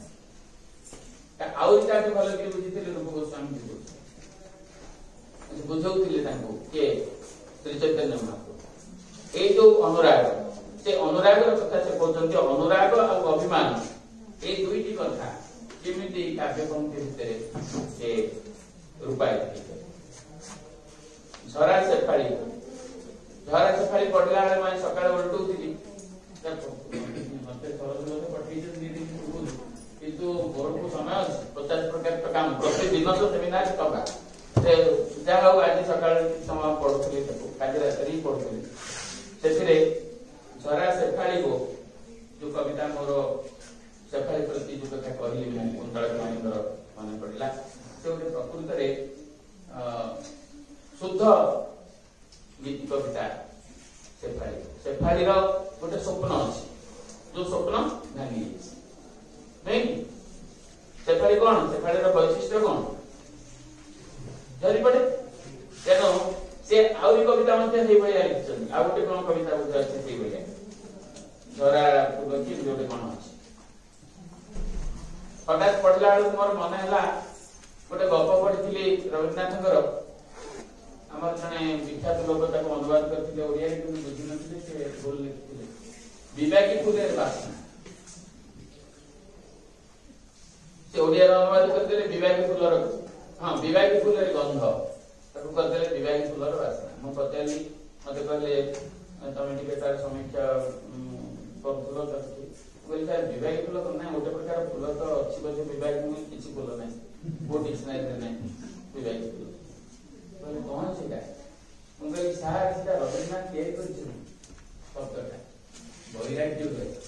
ଆହୁରି ତାକୁ ଭଲ କରି ବୁଝିଥିଲେ ରୂପ ଗୋସ୍ୱାମୀ ବୁଝଉଥିଲେ ତାଙ୍କୁ କିଏ ଶ୍ରୀ ଚୈତନ୍ୟ ମହାପ୍ରଭୁ। ଏଇ ଯୋଉ ଅନୁରାଗ ସେ ଅନୁରାଗର କଥା ସେ କହୁଛନ୍ତି ଅନୁରାଗ ଆଉ ଅଭିମାନ ଏଇ ଦୁଇଟି କଥା କେମିତି କାବ୍ୟ ପଂକ୍ତି ଭିତରେ ସେ ରୂପାୟିତ ହେଇଥାଏ। ଝରା ସେଫାଳି ପଢିଲା ବେଳେ ମାନେ ସକାଳେ ଓଲଟଉଥିଲି ମତେ ପଠେଇଛନ୍ତି କିନ୍ତୁ ଘରକୁ ସମୟ ଅଛି 50 ପ୍ରକାର କାମ ପ୍ରତିଦିନ ତ ସେମିନାର ଟଙ୍କା ଯାହା ହଉ ଆଜି ସକାଳେ ସମୟ ପଢୁଥିଲି ତାକୁ କାଲି ରାତିରେ ହିଁ ପଢୁଥିଲି ସେଥିରେ ଝରା ସେଫାଳିକୁ ଯୋଉ କବିତା ମୋର ସେଫାଳି ପ୍ରତି ଯୋଉ କଥା କହିଲି ମୁଁ କୁନ୍ତଳ ମାଣିଙ୍କର ମନେ ପଡିଲା ସେ ଗୋଟେ ପ୍ରକୃତରେ ଶୁଦ୍ଧ ଗୀତି କବିତା ସେଫାଳିର ଗୋଟେ ସ୍ୱପ୍ନ ଅଛି ଯୋଉ ସ୍ୱପ୍ନ ଭାଙ୍ଗି ଯାଇଛି ନାଇଁ ସେଫାଳି କଣ ସେଫାଳିର ବୈଶିଷ୍ଟ୍ୟ କଣ ଝରି ପଡେ ତେଣୁ ସେ ଆହୁରି କବିତା ମଧ୍ୟ ସେଇଭଳିଆ ଲେଖିଛନ୍ତି ଆଉ ଗୋଟେ କଣ କବିତା ମଧ୍ୟ ଅଛି ସେଇଭଳିଆ ଝରା ଫୁଲ କି ଗୋଟେ କଣ ଅଛି ହଠାତ୍ ପଢିଲା ବେଳକୁ ମୋର ମନେ ହେଲା ଗୋଟେ ଗପ ପଢିଥିଲି ରବୀନ୍ଦ୍ରନାଥଙ୍କର ଆମର ଜଣେ ବିଖ୍ୟାତ ଲୋକ ତାକୁ ଅନୁବାଦ କରିଥିଲେ ଓଡିଆରେ କିନ୍ତୁ ବୁଝିନଥିଲେ ସେ ଭୁଲ ଲେଖିଥିଲେ ବିବାକୀ ଫୁଲେର ବାସ୍ନା ସେ ଓଡିଆରେ ଅନୁବାଦ କରିଦେଲେ ବିବାକୀ ଫୁଲର ବିବାକୀ ଫୁଲେର ଗନ୍ଧ ତାକୁ କରିଦେଲେ ବିବାକୀ ଫୁଲର ବାସ୍ନା ମୁଁ ପଚାରିଲି ମତେ କହିଲେ ତମେ ଟିକେ ତାର ସମୀକ୍ଷା କରୁଥିଲ କହିଲି ସାର୍ ବିବାହୀ ଫୁଲ ତ ନାହିଁ ଗୋଟେ ପ୍ରକାର ଫୁଲ ତ ଅଛି ବୋଧେ ବିବାହୀ କିଛି ଫୁଲ ନାହିଁ କୋଉ ଡିକ୍ସନାରୀରେ ନାହିଁ ବିବାହୀ ଫୁଲ କହିଲେ କଣ ସେଇଟା ମୁଁ କହିଲି ସାର୍ ସେଟା ରବୀନ୍ଦ୍ରନାଥ ତିଆରି କରିଛନ୍ତି ଶବ୍ଦଟା ବୈରାଗ୍ୟ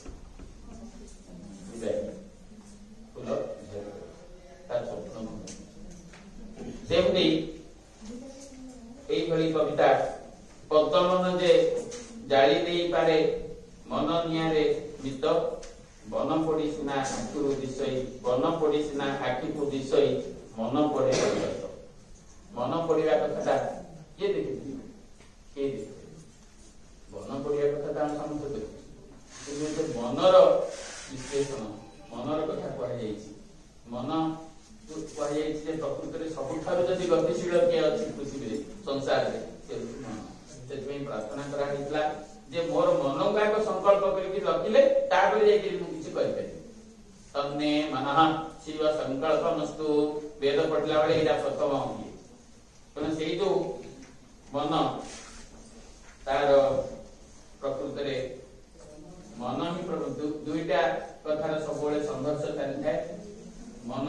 ବିବାହୀ ଫୁଲ ତାର ସ୍ୱପ୍ନ ସେମିତି এইভাবে কবিতা পদ্মমন যে জালি দেই পারে মন নিয়ারে মিত বন পড়ি সিনা আখিরু দিশই বন পড়ি সিনা আখিকু দিশই মন পড়ে মন পড়িবা কথাটা কে দেখি কে বন পড়িবা কথাটা আমি সমস্ত দেখি কিন্তু মনর বিশ্লেষণ মনর কথা কহে যাইছি মন କୁହାଯାଇଛି ଯେ ପ୍ରକୃତରେ ସବୁଠାରୁ ଯଦି ଗତିଶୀଳ କିଏ ଅଛି ପୃଥିବୀରେ ସଂସାରରେ ସେଥିପାଇଁ ପ୍ରାର୍ଥନା କରାଯାଇଥିଲା ଯେ ମୋର ମନକୁ ଆଗ ସଂକଳ୍ପ କରିକି ରଖିଲେ ତାପରେ ଯାଇକି ମୁଁ କିଛି କରିପାରିବି ତନ୍ନେ ମନଃ ଶିବ ସଂକଳ୍ପ ମସ୍ତୁ ବେଦ ପଢିଲା ବେଳେ ଏଇଟା ପ୍ରଥମ ଇଏ ତେଣୁ ସେଇ ଯୋଉ ମନ ତାର ପ୍ରକୃତରେ ମନ ହିଁ ଦୁଇଟା କଥାର ସବୁବେଳେ ସଂଘର୍ଷ ଚାଲିଥାଏ ମନ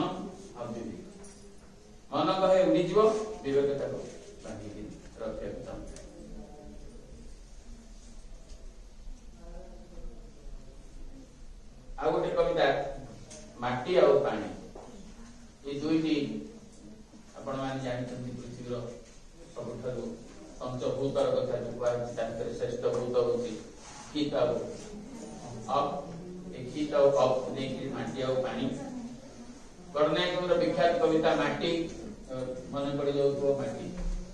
ମନ କହେ ଉଡ଼ିଯିବ ବିବେକ ତାକୁ ବାନ୍ଧିକି ରଖିବାକୁ ଚାହୁଁଥାଏ। ଆଉ ଗୋଟେ କବିତା ମାଟି ଆଉ ପାଣି ଏ ଦୁଇଟି भूतर कथा जो कहते श्रेष्ठ भूत होती हीट आउ अप हीट आउ अप नहीं माटी आउ पानी गणनायक विख्यात कविता माटी मन पड़ जाऊ माटी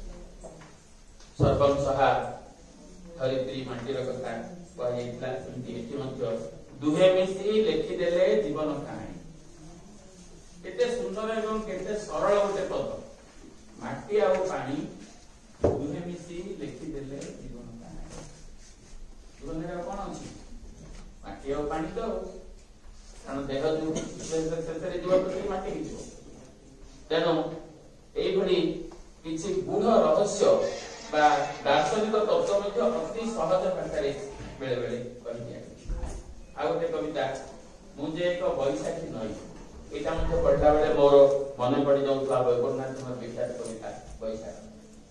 सर्वम सहा धरित्री माटीर कथा कहला दुहे मिसी लेखिदेले जीवन कहानी केते सुंदर एवं केते सरल गोटे पद माटी आ पानी दुहे मिसी लेखिदेले जीवन कहानी जीवन कौन अच्छी माटी आ पानी तो कारण देह जो माटी तेणु यही किसी गूढ़ रहस्य बा दार्शनिक तत्व अति सहज भाषा बेले बेले कही आ गोटे कविता मुझे एक बैशाखी नई यहाँ पढ़ला बेले मोर मन पड़ जाऊा वैकुंठनाथ विख्यात कविता बैशाखी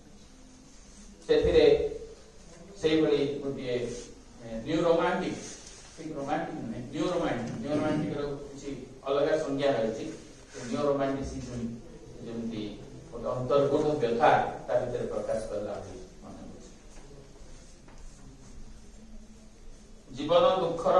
से गोटे न्यू रोमांटिक ठीक रोमांटिक नुहे न्यू रोमांटिक किसी अलग संज्ञा रही न्यू रोमांटिसिज्म जमी गोटे अंतर्गुण व्यथा ता भीतर प्रकाश करला जीवन दुखर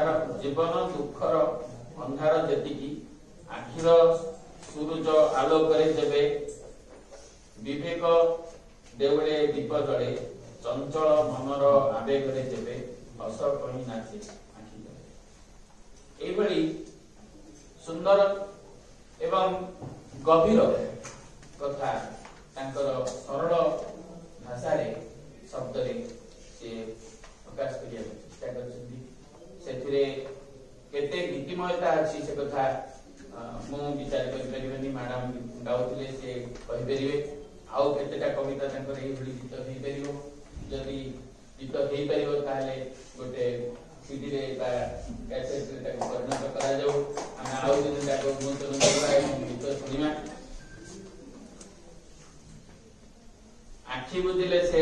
अंधार जेतिकी आखिर सूरज आलोक जेबे विवेक देवड़े दीप जले चंचल मनर आवेग जेबे हस कही नाचे आखि जले एभली सुंदर एवं गभीर कथा तांकर सरल भाषा शब्द से प्रकाश करिया चेष्टा करछथि केते गीतिमयता अछि से कथा मु विचार करि मैडम गाउथिले से कहि परिबे आउ केतेटा कविता तांकर एही भली गीत हेई परिबो जदि गीत हेई परिबो ताले गोटे सीडी रे बा कैसेट रे ताको परिणत करा जाऊ हम आउ दिन ताको नूतन नूतन गीत सुनिमा आखि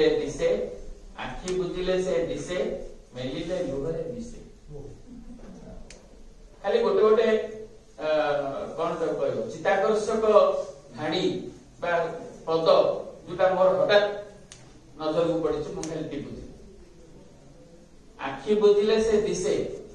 बुझिले से दिसे मेलिले लुहरे मिसे खाली गोटे गोटे कौन तो कहबो चिताकर्षक ढाणी बा पद जोटा मोर हठात नजर को पड़ी मु खाली टिपुची आखि बुझिले से दिसे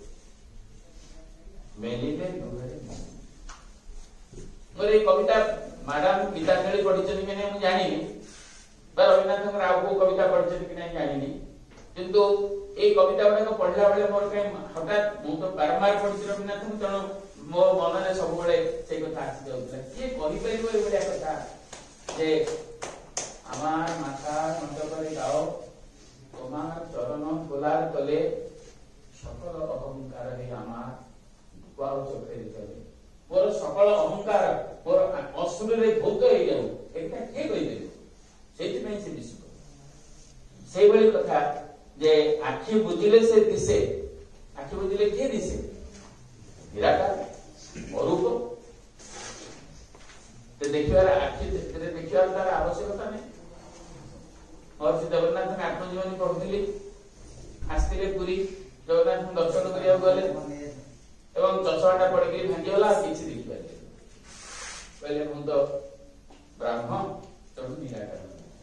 मेलिले लुहरे मिसे मोर ए कविता मैडम गीतांजलि पढ़िछन कि नहीं मु जानिनी बा रविनाथ राव कविता पढ़िछन कि नहीं जानिनी किंतु ए कविता गुड़ाक पढ़ला बेले मोर कहीं हठात मु तो बारंबार पढ़ी रविनाथ तेणु मो मन में सब से कथा आसी जाऊला किए कहि परिबो ए बढिया कथा जे आमार माथा नंद करे गाओ तोमार चरण गोलार तले सकल अहंकार हे आमार वाओ चोखेरी चले मोर सकल अहंकार मोर असुर रे भूत हे जाऊ एटा के कहि देबो सेति में से विश्व सेई बळी कथा जे आखि बुझिले से दिसे आखि बुझिले के दिसे निराकार अरूप ते देखिवार आखि देखिवार तार आवश्यकता नहीं और श्री जगन्नाथ आत्मजीवनी पढ़ुली आसते पुरी जगन्नाथ दर्शन करिया गले एवं चषमाटा पड़क भांगीगला किसी देखिपारे कहले मु तो ब्राह्मण तेणु निराकार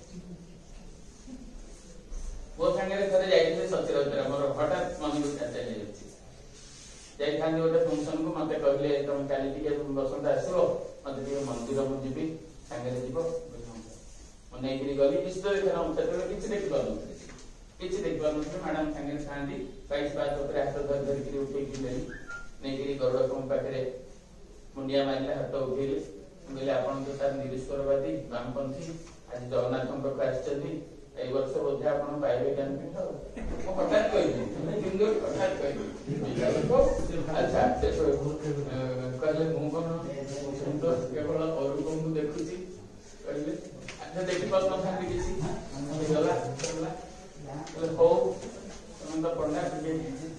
वो संगे थरे जाइले सचिरंद्र मोर हठात मन को चले जाछि जाई थांदे ओटे फंक्शन को मते कहले तुम काली टिके बसंत आसीबो मते टिके मंदिर मु जिबी संगे जिबो मन एग्री गली निश्चित देखना मते किछि देखि पानु मैडम संगे थांदी 22 बात ऊपर हाथ धर धर के उठे कि लेली नेगिरी गरुड़ कम पाखरे मुंडिया मारले हाथ उठेले बोले आपण तो तार निरीश्वरवादी वामपंथी आज जगन्नाथ को आछथि ए वर्ष बोधे आपण पाइबे ज्ञानपीठ मो हठात कहि किंतु हठात कहि अच्छा से कहले मु कोन सुंदर केवल औरु को मु देखुची कहले अच्छा देखि प्रश्न थांदी किछि गला कहले हो तुम तो पढ़ना के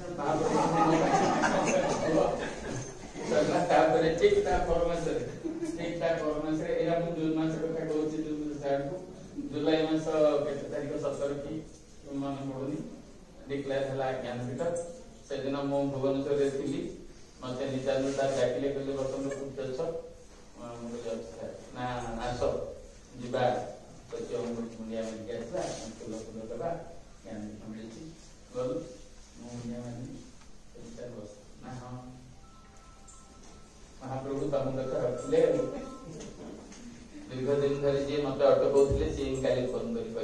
तापर ठीक ता परमेश्वर एरा मु जून मास कथा कहूची जून साड को जुलाई मास केते तारिख 17 की मन पड़ुनी डिक्लेयर हला ज्ञानपीठ से दिन मु भुवनेश्वर रे थिली मते नितानंद तार डाकिले कहले बसंत कुछ छ ना आसो जिबा मुंडिया मानिक आसला फूल फूल दबा ज्ञान मिली गलु मुंडिया मानी बस ना हाँ महाप्रभु तुम देख रखिले दीर्घ दिन धरी जी मत अटकाउले सी काली फोन कर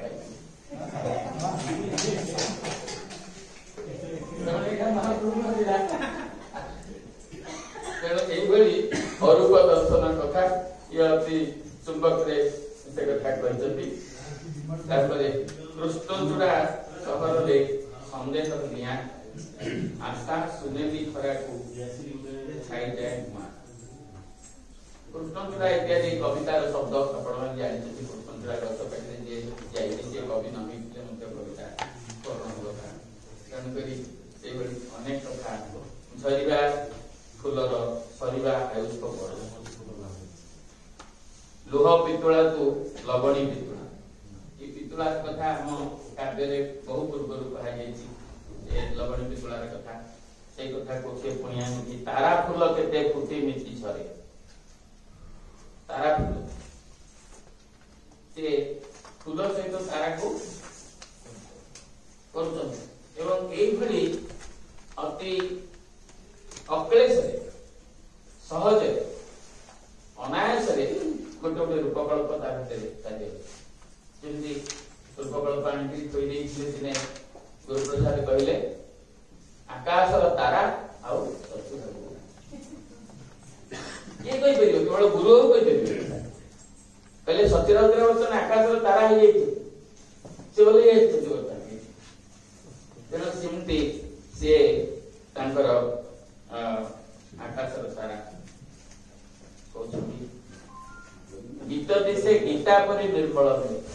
अरूप दर्शन कथा ये अति चुंबक से कथा कहते कृष्णचूड़ा सहर सन्देश निया आशा सुनेली खरा को छाई जाए धुआं कृष्णचूड़ा इत्यादि कवितार शब्द आपण जानते कृष्णचूड़ा गछ पाखे जी जाइए कवि न होते कविता करण कथा तेणुक अनेक कथा झरिबा फूलर सरिबा आयुष लुह पितुला तू लवणी पितुला ये पितुला कथा हम काव्य बहु पूर्व कह लवणी पितुलार कथा से कथा को से पुणिया मिठी तारा फूल केते फुटी मिठी झरे तारा फूल से फूल सहित तारा को करुछन एवं एई भली अति अक्लेश सहज अनायास गोटे गोटे रूपकल्प जमी रूपकल्प आनी दिने गुरुप्रसाद कहले आकाशर तारा आउ ये केवल गुरु कहले सत्यरात्र वर्तन आकाशर तारा से बोले तेणु सेमती सी आकाशर तारा कहते गीत दिशे गीता परि निर्मल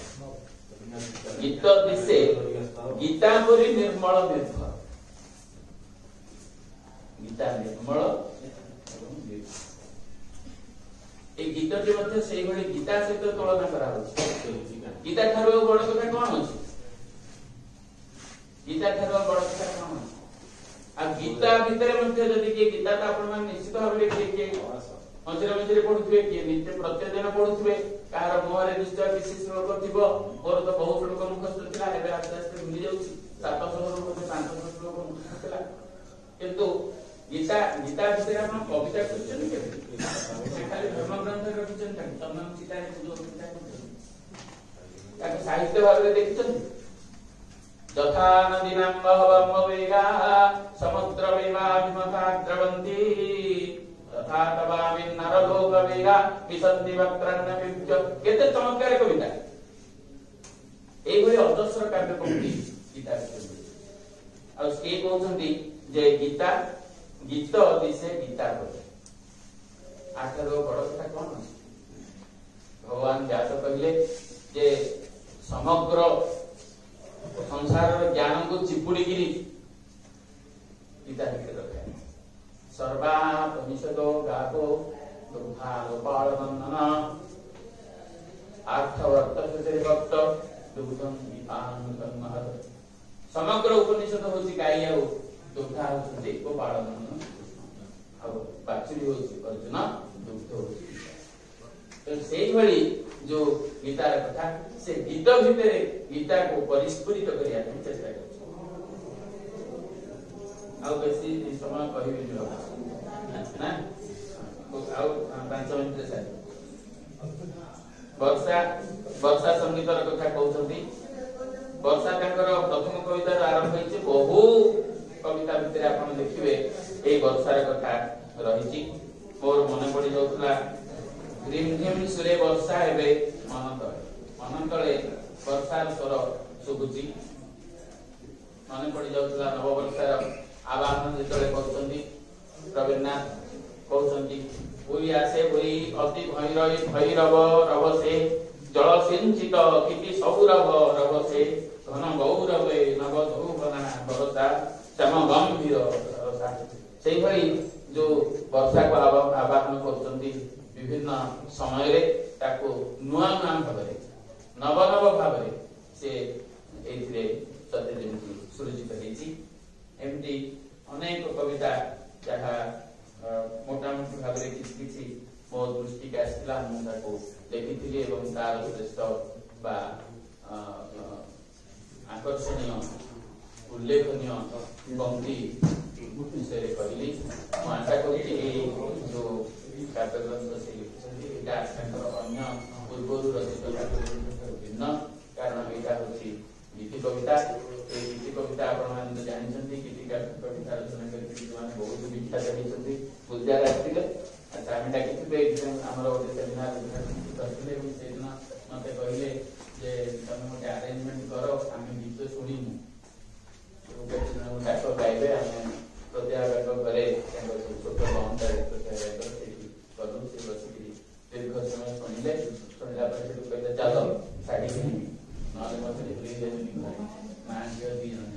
गीत दिशे गीता परि निर्मल निर्भर गीता निर्मल गीतटी से गीता सहित तुलना करा गीता ठार बड़ कथा कौन अच्छी गीता ठार बड़ कथा कौन आ गीता भितर जदि किए गीता तो आप निश्चित भाव किए मझे मझे पढ़ुवे किए नित्य प्रत्येक दिन पढ़ुवे कहार मुहर निश्चय विशेष श्लोक थी मोर तो बहुत श्लोक मुखस्थ था आस्ते आस्ते भूली जाऊँगी 700 श्लोक 500 श्लोक मुखस्थ था किंतु गीता गीता भितर आप कविता कर खाली धर्म ग्रंथ रखिंट चंदन सीता साहित्य भाव देखी यथा नदीनां वेगा समुद्र वेगाभिमुखा द्रवन्ति तथा तवामि नरलोक वेगा विसन्ति वक्त्रन्न विद्य केते चमत्कार कविता एई भली अजस्र काव्य पंक्ति गीता आ से कहउछन्ती जे गीता गीत दिसे गीता बोले आठरो बड़ कथा कोन भगवान व्यास कहले जे समग्र संसार ज्ञान को चिपुड़ी गिरी गीता लिखे रखा सर्वापनिषदो गावो दुर्धा गोपाल नंदन आर्थवर्त से भक्त दुग्धम दीपान महत समग्र उपनिषद होची गाई आ दुर्धा होची गोपाल नंदन आ बाछुरी होची अर्जुन दुग्ध होची तो सेही भली जो गीतार कथा से गीत भितर गीता को परिस्फुरित करिया चेष्टा कर बेसी समय कहबी ना आउ 5 मिनिट से वर्षा वर्षा संगीतर कथा कहउछन्ती वर्षा ताकर प्रथम कवितार आरंभ होइছে बहु कविता भितर आपण देखिबे ए वर्षार कथा रहिछि मोर मन पड़ी जाउतला रिम झिम सुरे वर्षा हेबे मन तळे वर्षार स्वर सुबुची मन पड़ी जाउतला नव वर्षार आवाहन जेतले करछन्ती रविन्द्रनाथ कहछन्ती ओई आसे ओई अति भैरव रवसे जल सिंचित किति सौरभ रवसे घन गौरवे नव धूपना बरसा श्याम गंभीर रसा सेही भली जो वर्षा को आवाहन करछन्ती विभिन्न समय रे ताको नुआ नुआ भाबरे नव नव भाबरे से एथिरे सत्य जेमति सुरजित हेछि एमती अनेक कविता जहाँ मोटामोटी भाव में किसी मो दृष्टि आसला मुझे देखी तार श्रेष्ठ बा आकर्षणीय उल्लेखनीय पंक्ति विषय कहली ମୁଁ ଆଶା କରୁଛି ଏଇ ଯୋଉ କାବ୍ୟଗ୍ରନ୍ଥ ସେ ଲେଖିଛନ୍ତି ଏଇଟା ତାଙ୍କର ଅନ୍ୟ ପୂର୍ବରୁ ରଚିତ କାବ୍ୟଗ୍ରନ୍ଥଠାରୁ ଭିନ୍ନ କାରଣ ଏଇଟା ହେଉଛି ଗୀତି କବିତା। এই ଗୀତି କବିତା ଆପଣମାନେ ଜାଣିଛନ୍ତି ଗୀତି କବିତା ରଚନା କରିକି ଯେଉଁମାନେ ବହୁତ ବିଖ୍ୟାତ ହେଇଛନ୍ତି ବୁଦ୍ଧିଆର ଆସିଥିଲେ। ଆଚ୍ଛା ଆମେ ଡାକିଥିଲେ ଆମର ଗୋଟେ ସେମିନାର କରିଥିଲେ ଏବଂ ସେଦିନ ମତେ କହିଲେ ଯେ ତମେ ଗୋଟେ ଆରେଞ୍ଜମେଣ୍ଟ କର ଆମେ ଗୀତ ଶୁଣିବୁ କେତେ ଜଣଙ୍କୁ ଡାକ ଗାଇବେ ଆମେ ପ୍ରତ୍ୟାଘାତ ଘରେ ତାଙ୍କ ଛୋଟ ବନ୍ଧରେ ପ୍ରତ୍ୟାଘାତ ସେଇଠି କଲୁ ସେ ବସିକିରି ଦୀର୍ଘ ସମୟ ଶୁଣିଲେ ଶୁଣିଲା ପରେ ସେଠୁ କହିଲେ ଚାଲ ଶାଢ଼ୀ କିଣିବି ନହେଲେ ମତେ ଭୁଲି ଯାଇଛନ୍ତି ଘରେ ମା ଝିଅ ଦି ଜଣ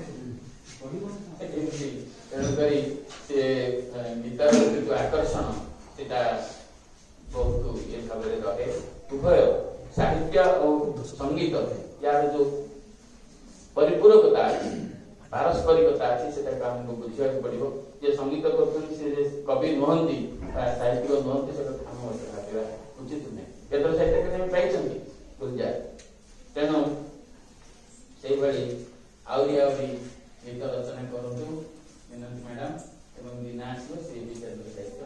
ଏମିତି ତେଣୁକରି ସେ ଗୀତର ଯୋଉ ଆକର୍ଷଣ ସେଟା ବହୁତ ଇଏ ଭାବରେ ରହେ। ଉଭୟ ସାହିତ୍ୟ ଓ ସଙ୍ଗୀତ यार जो परिपूरकता अच्छी पारस्परिकता अच्छी से बुझा पड़ो जे संगीत कर कवि नुहति साहित्यिक नुहति से भाव उचित नुहे केन्द्र साहित्य अकादेमी पाई बुझा तेणु से आहरी गीत रचना करूँ मिनती मैडम एवं दिना आसो से भी केन्द्र साहित्य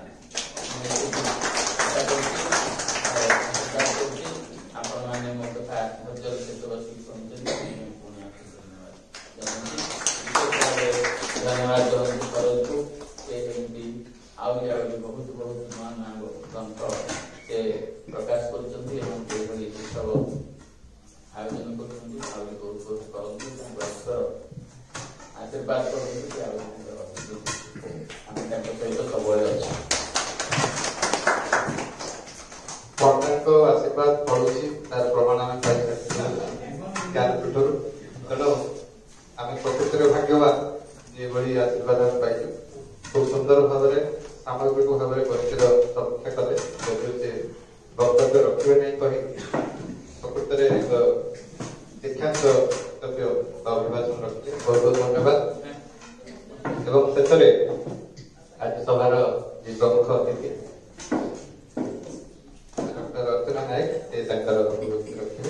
आपण मैंने मो कथा धैर्य सहित बस शुणुंट धन्यवाद करूँ आहरी बहुत बहुत नुआ नुआ ग्रंथ से प्रकाश करुत्सव आयोजन कर बहुत बहुत करूँ आशीर्वाद करूँ सहित सब को आशीर्वाद पड़ुची तार प्रमाण आम ज्ञानपीठ तेणु आम प्रकृत भाग्यवान ये आशीर्वाद पाई खूब सुंदर भाव सामग्रिक भाव बच्चर समीक्षा कले से वक्तव्य रखे नहीं कही प्रकृत शिक्षांत वक्तव्य अभिभाषण रखिए बहुत बहुत धन्यवाद। एवं शेष आज सभार प्रमुख अतिथि रचना नायक ये अभिव्यक्ति रखिए।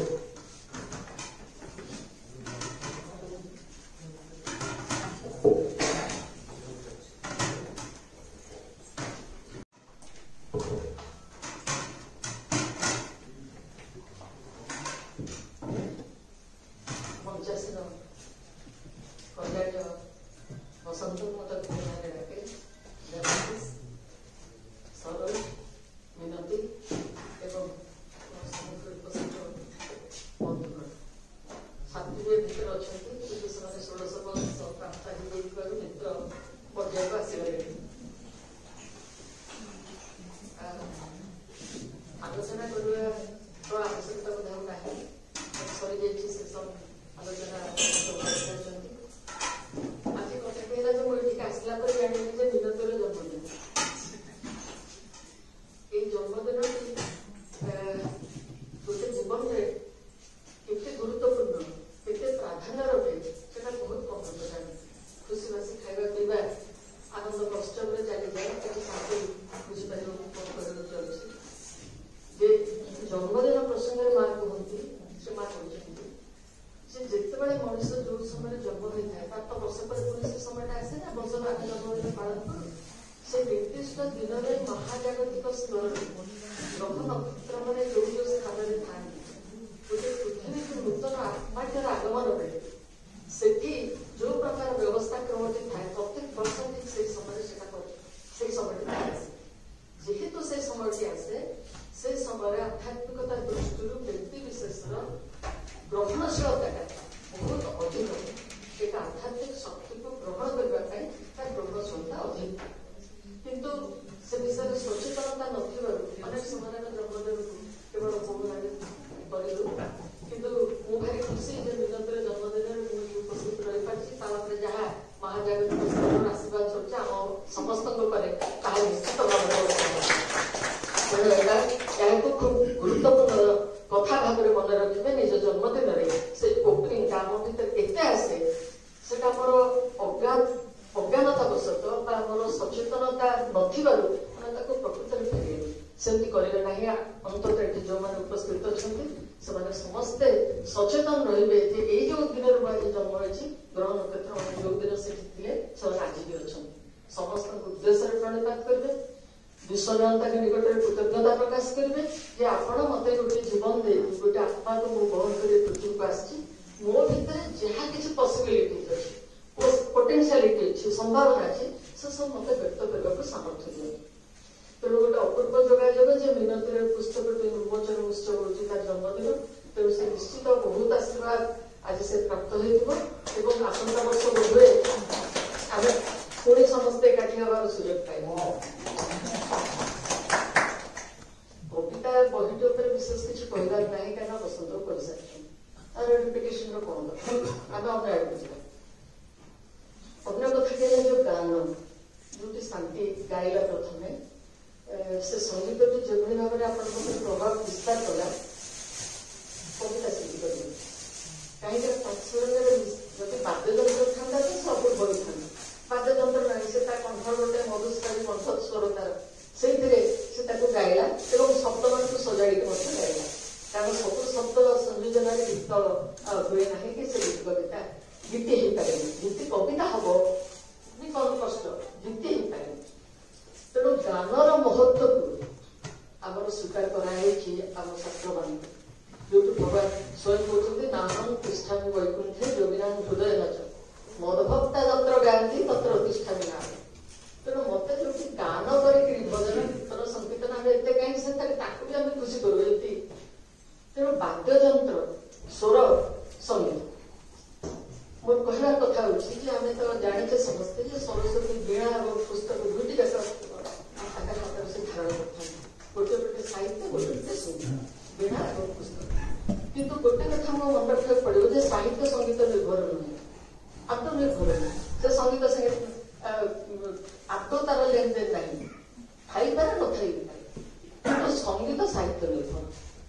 सेमती करेंगे ना अंततः जो मैंने उपस्थित अच्छा ସେମାନେ ସମସ୍ତେ ସଚେତନ ରହିବେ ଯେ ଏଇ ଯୋଉ ଦିନରେ ମୁଁ ଆଜି ଜନ୍ମ ହେଇଛି ଗ୍ରହ ନକ୍ଷତ୍ର ମାନେ ଯୋଉ ଦିନ ସେଠି ଥିଲେ ସେମାନେ ଆଜି ବି ଅଛନ୍ତି। ସମସ୍ତଙ୍କୁ ଉଦ୍ଦେଶ୍ୟରେ ପ୍ରଣିପାତ କରିବେ, ବିଶ୍ୱଜନତାଙ୍କ ନିକଟରେ କୃତଜ୍ଞତା ପ୍ରକାଶ କରିବେ ଯେ ଆପଣ ମତେ ଗୋଟେ ଜୀବନ ଦେଇକି ଗୋଟେ ଆତ୍ମାକୁ ମୁଁ ବହନ କରି ପୃଥିବୀକୁ ଆସିଛି, ମୋ ଭିତରେ ଯାହା କିଛି ପସିବିଲିଟି ଅଛି, ପୋଟେନ୍ସିଆଲିଟି ଅଛି, ସମ୍ଭାବନା ଅଛି, ସେ ସବୁ ମତେ ବ୍ୟକ୍ତ କରିବାକୁ ସାମର୍ଥ୍ୟ ଦିଅନ୍ତି। ତେଣୁ ଗୋଟେ ଅପୂର୍ବ ଯୋଗାଯୋଗ ଯେ ମିନତିରେ ପୁସ୍ତକଟି ଉନ୍ମୋଚନ ଉତ୍ସବ ହଉଛି ତାର ଜନ୍ମଦିନ। ତେଣୁ ସେ ନିଶ୍ଚିତ ବହୁତ ଆଶୀର୍ବାଦ ଆଜି ସେ ପ୍ରାପ୍ତ ହେଇଥିବ ଏବଂ ଆସନ୍ତା ବର୍ଷ ବୋଧହୁଏ ଆମେ ପୁଣି ସମସ୍ତେ ଏକାଠି ହେବାର ସୁଯୋଗ ପାଇବ। କବିତା ବହିଟି ଉପରେ ବିଶେଷ କିଛି କହିବାର ନାହିଁ କାହିଁକିନା ବସନ୍ତ କରିସାରିଛୁ, ତାର ରିପିଟେସନର କଣ ଦରକାର, ଆମେ ଅନ୍ୟ ଆଡକୁ ଯିବା। ଅନ୍ୟ କଥା କହିଲେ ଯୋଉ ଗାନ ଯୋଉଠି ଶାନ୍ତି ଗାଇଲା ପ୍ରଥମେ ସେ ସଙ୍ଗୀତଟି ଯେଭଳି ଭାବରେ ଆପଣଙ୍କ ଉପରେ ପ୍ରଭାବ ବିସ୍ତାର କଲା କବିତା ଶିଖିପାରିବେ। କାହିଁକି ପଛରେ ଯଦି ବାଦ୍ୟଯନ୍ତ୍ର ଥାନ୍ତା ତ ସବୁ ବଳିଥାନ୍ତା, ବାଦ୍ୟଯନ୍ତ୍ର ନାହିଁ, ସେ ତା କଣ୍ଠ ଗୋଟେ ମଧୁସ୍ଥାୟୀ କଣ୍ଠ ସ୍ୱର ତାର, ସେଇଥିରେ ସେ ତାକୁ ଗାଇଲା ଏବଂ ଶବ୍ଦମାନଙ୍କୁ ସଜାଡ଼ିକି ମଧ୍ୟ ଗାଇଲା। କାରଣ ସବୁ ଶବ୍ଦ ସଂଯୋଜନାରେ ଗୀତ ହୁଏ ନାହିଁ କି ସେ ଗୀତ କବିତା ଗୀତି ହେଇପାରେନି, ଗୀତି କବିତା ହବ ବି କଣ କଷ୍ଟ, ଗୀତି ହେଇପାରେନି। ତେଣୁ ଗାନର ମହତ୍ଵକୁ ଆମର ସ୍ୱୀକାର କରାଯାଇଛି ଆମ ଶାସ୍ତ୍ରମାନଙ୍କୁ, ଯୋଉଠି ଭଗବାନ ସ୍ୱୟଂ କହୁଛନ୍ତି ନାହଂ ତିଷ୍ଠାମି ବୈକୁଣ୍ଠେ ଯୋଗିନାଂ ହୃଦୟ ନାଚ ମଦଭକ୍ତା ଯତ୍ର ଗାଆନ୍ତି ତତ୍ର ତିଷ୍ଠାମି ନାମ। ତେଣୁ ମତେ ଯୋଉଠି ଗାନ କରିକି ଭଜନ କୀର୍ତ୍ତନ ସଂକୀର୍ତ୍ତନ ଆମେ ଏତେ କାହିଁକି ସେଥିରେ ତାକୁ ବି ଆମେ ଖୁସି କରୁ ଏମିତି। ତେଣୁ ବାଦ୍ୟଯନ୍ତ୍ର ସ୍ୱର ସଙ୍ଗୀତ ମୋର କହିବାର କଥା ହଉଛି ଯେ ଆମେ ତ ଜାଣିଛେ ସମସ୍ତେ ଯେ ସରସ୍ୱତୀ ବୀଣା ଏବଂ ପୁସ୍ତକ ଦୁଇଟି ଯାକ ତାଙ୍କ ହାତରେ ସେ ଧାରଣ କରିଥାନ୍ତି, ଗୋଟେ ଗୋଟେ ସାହିତ୍ୟ ଗୋଟେ ଗୋଟେ ସଙ୍ଗୀତ, ବୀଣା ଏବଂ ପୁସ୍ତକ। କିନ୍ତୁ ଗୋଟେ କଥା ମୋ ମନେ ରଖିବାକୁ ପଡିବ ଯେ ସାହିତ୍ୟ ସଙ୍ଗୀତ ନିର୍ଭର ନୁହେଁ, ଆତ୍ମନିର୍ଭର ନୁହେଁ। ସେ ସଙ୍ଗୀତ ସାଙ୍ଗେ ଆଦୌ ତାର ଲେନଦେନ ନାହିଁ, ଥାଇପାରେ ନଥାଇପାରେ, କିନ୍ତୁ ସଙ୍ଗୀତ ସାହିତ୍ୟ ନିର୍ଭର।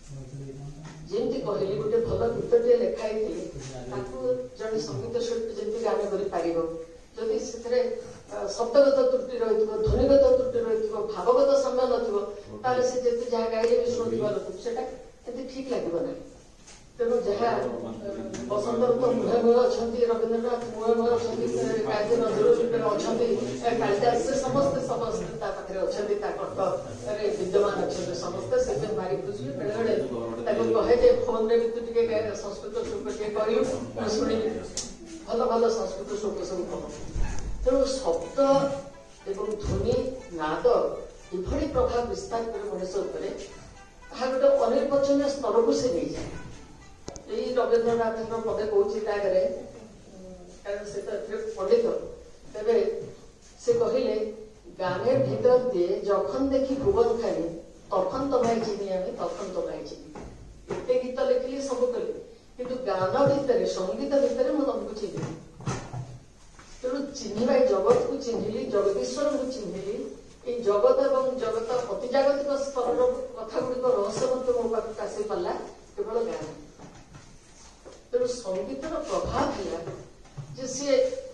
ଯେମିତି କହିଲି ଗୋଟେ ଭଲ ଗୀତଟିଏ ଲେଖା ହେଇଥିଲେ ତାକୁ ଜଣେ ସଙ୍ଗୀତ ଶିଳ୍ପୀ ଯେମିତି ଗାନ କରିପାରିବ, ଯଦି ସେଥିରେ ଶବ୍ଦଗତ ତ୍ରୁଟି ରହିଥିବ, ଧ୍ୱନିଗତ ତ୍ରୁଟି ରହିଥିବ, ଭାବଗତ ସମୟ ନଥିବ, ତାହେଲେ ସେ ଯେତେ ଯାହା ଗାଇଲେ ବି ଶୁଣୁଥିବା ଲୋକ ସେଟା ଏତେ ଠିକ ଲାଗିବ ନାହିଁ। ତେଣୁ ଯାହା ବସନ୍ତର ତ ମୁହେ ମୁହେ ଅଛନ୍ତି, ରବୀନ୍ଦ୍ରନାଥ ମୁହେ ମୁହେ ଅଛନ୍ତି, କାଜୀ ନଜରୁଲ ଅଛନ୍ତି, କାଳିଦାସ, ସେ ସମସ୍ତେ ତା ପାଖରେ ଅଛନ୍ତି, ତା କଣ୍ଠରେ ବିଦ୍ୟମାନ ଅଛନ୍ତି ସମସ୍ତେ। ସେଥିପାଇଁ ଭାରି ଖୁସି ବେଳେବେଳେ ତାକୁ କହେ ଯେ ଫୋନରେ ବି ତୁ ଟିକେ ସଂସ୍କୃତ ଶ୍ଲୋକ ଟିକେ କହିଲୁ ମୁଁ ଶୁଣିବି, ଭଲ ଭଲ ସଂସ୍କୃତ ଶ୍ଲୋକ ସବୁ କହ। ତେଣୁ ଶବ୍ଦ ଏବଂ ଧ୍ୱନି ନାଦ ଏଭଳି ପ୍ରଭାବ ବିସ୍ତାର କରି ମଣିଷ ଉପରେ ତାହା ଗୋଟେ ଅନିର୍ବାଚନୀୟ ସ୍ତରକୁ ସେ ନେଇଯାଏ। এই রবীন্দ্রনাথ পদে কৌছি তা আগে কারণ সে তো এতে পণ্ডিত, তবে সে কহিলে গানের ভিতর দিয়ে যখন দেখি ভুবন খালি তখন তোমায় চিনি আমি, তখন তোমায় চিনি। এতে গীত লেখিলি সবু কলি কিন্তু গান ভিতরে সঙ্গীত ভিতরে মু তোমাকে চিহ্নি। তেমন চিহ্নিবা এই জগৎ চিহ্নিলি, জগদীশ্বরকে চিহ্নিলি। এই জগৎ এবং জগৎ অতিজাগতিক স্তরর কথা গুড়িক রহস্য মধ্যে ମୋ ପାଖକୁ ଆସି ପାରିଲା କେବଳ ଗାନ। ତେଣୁ ସଙ୍ଗୀତର ପ୍ରଭାବ ହେଲା ଯେ ସିଏ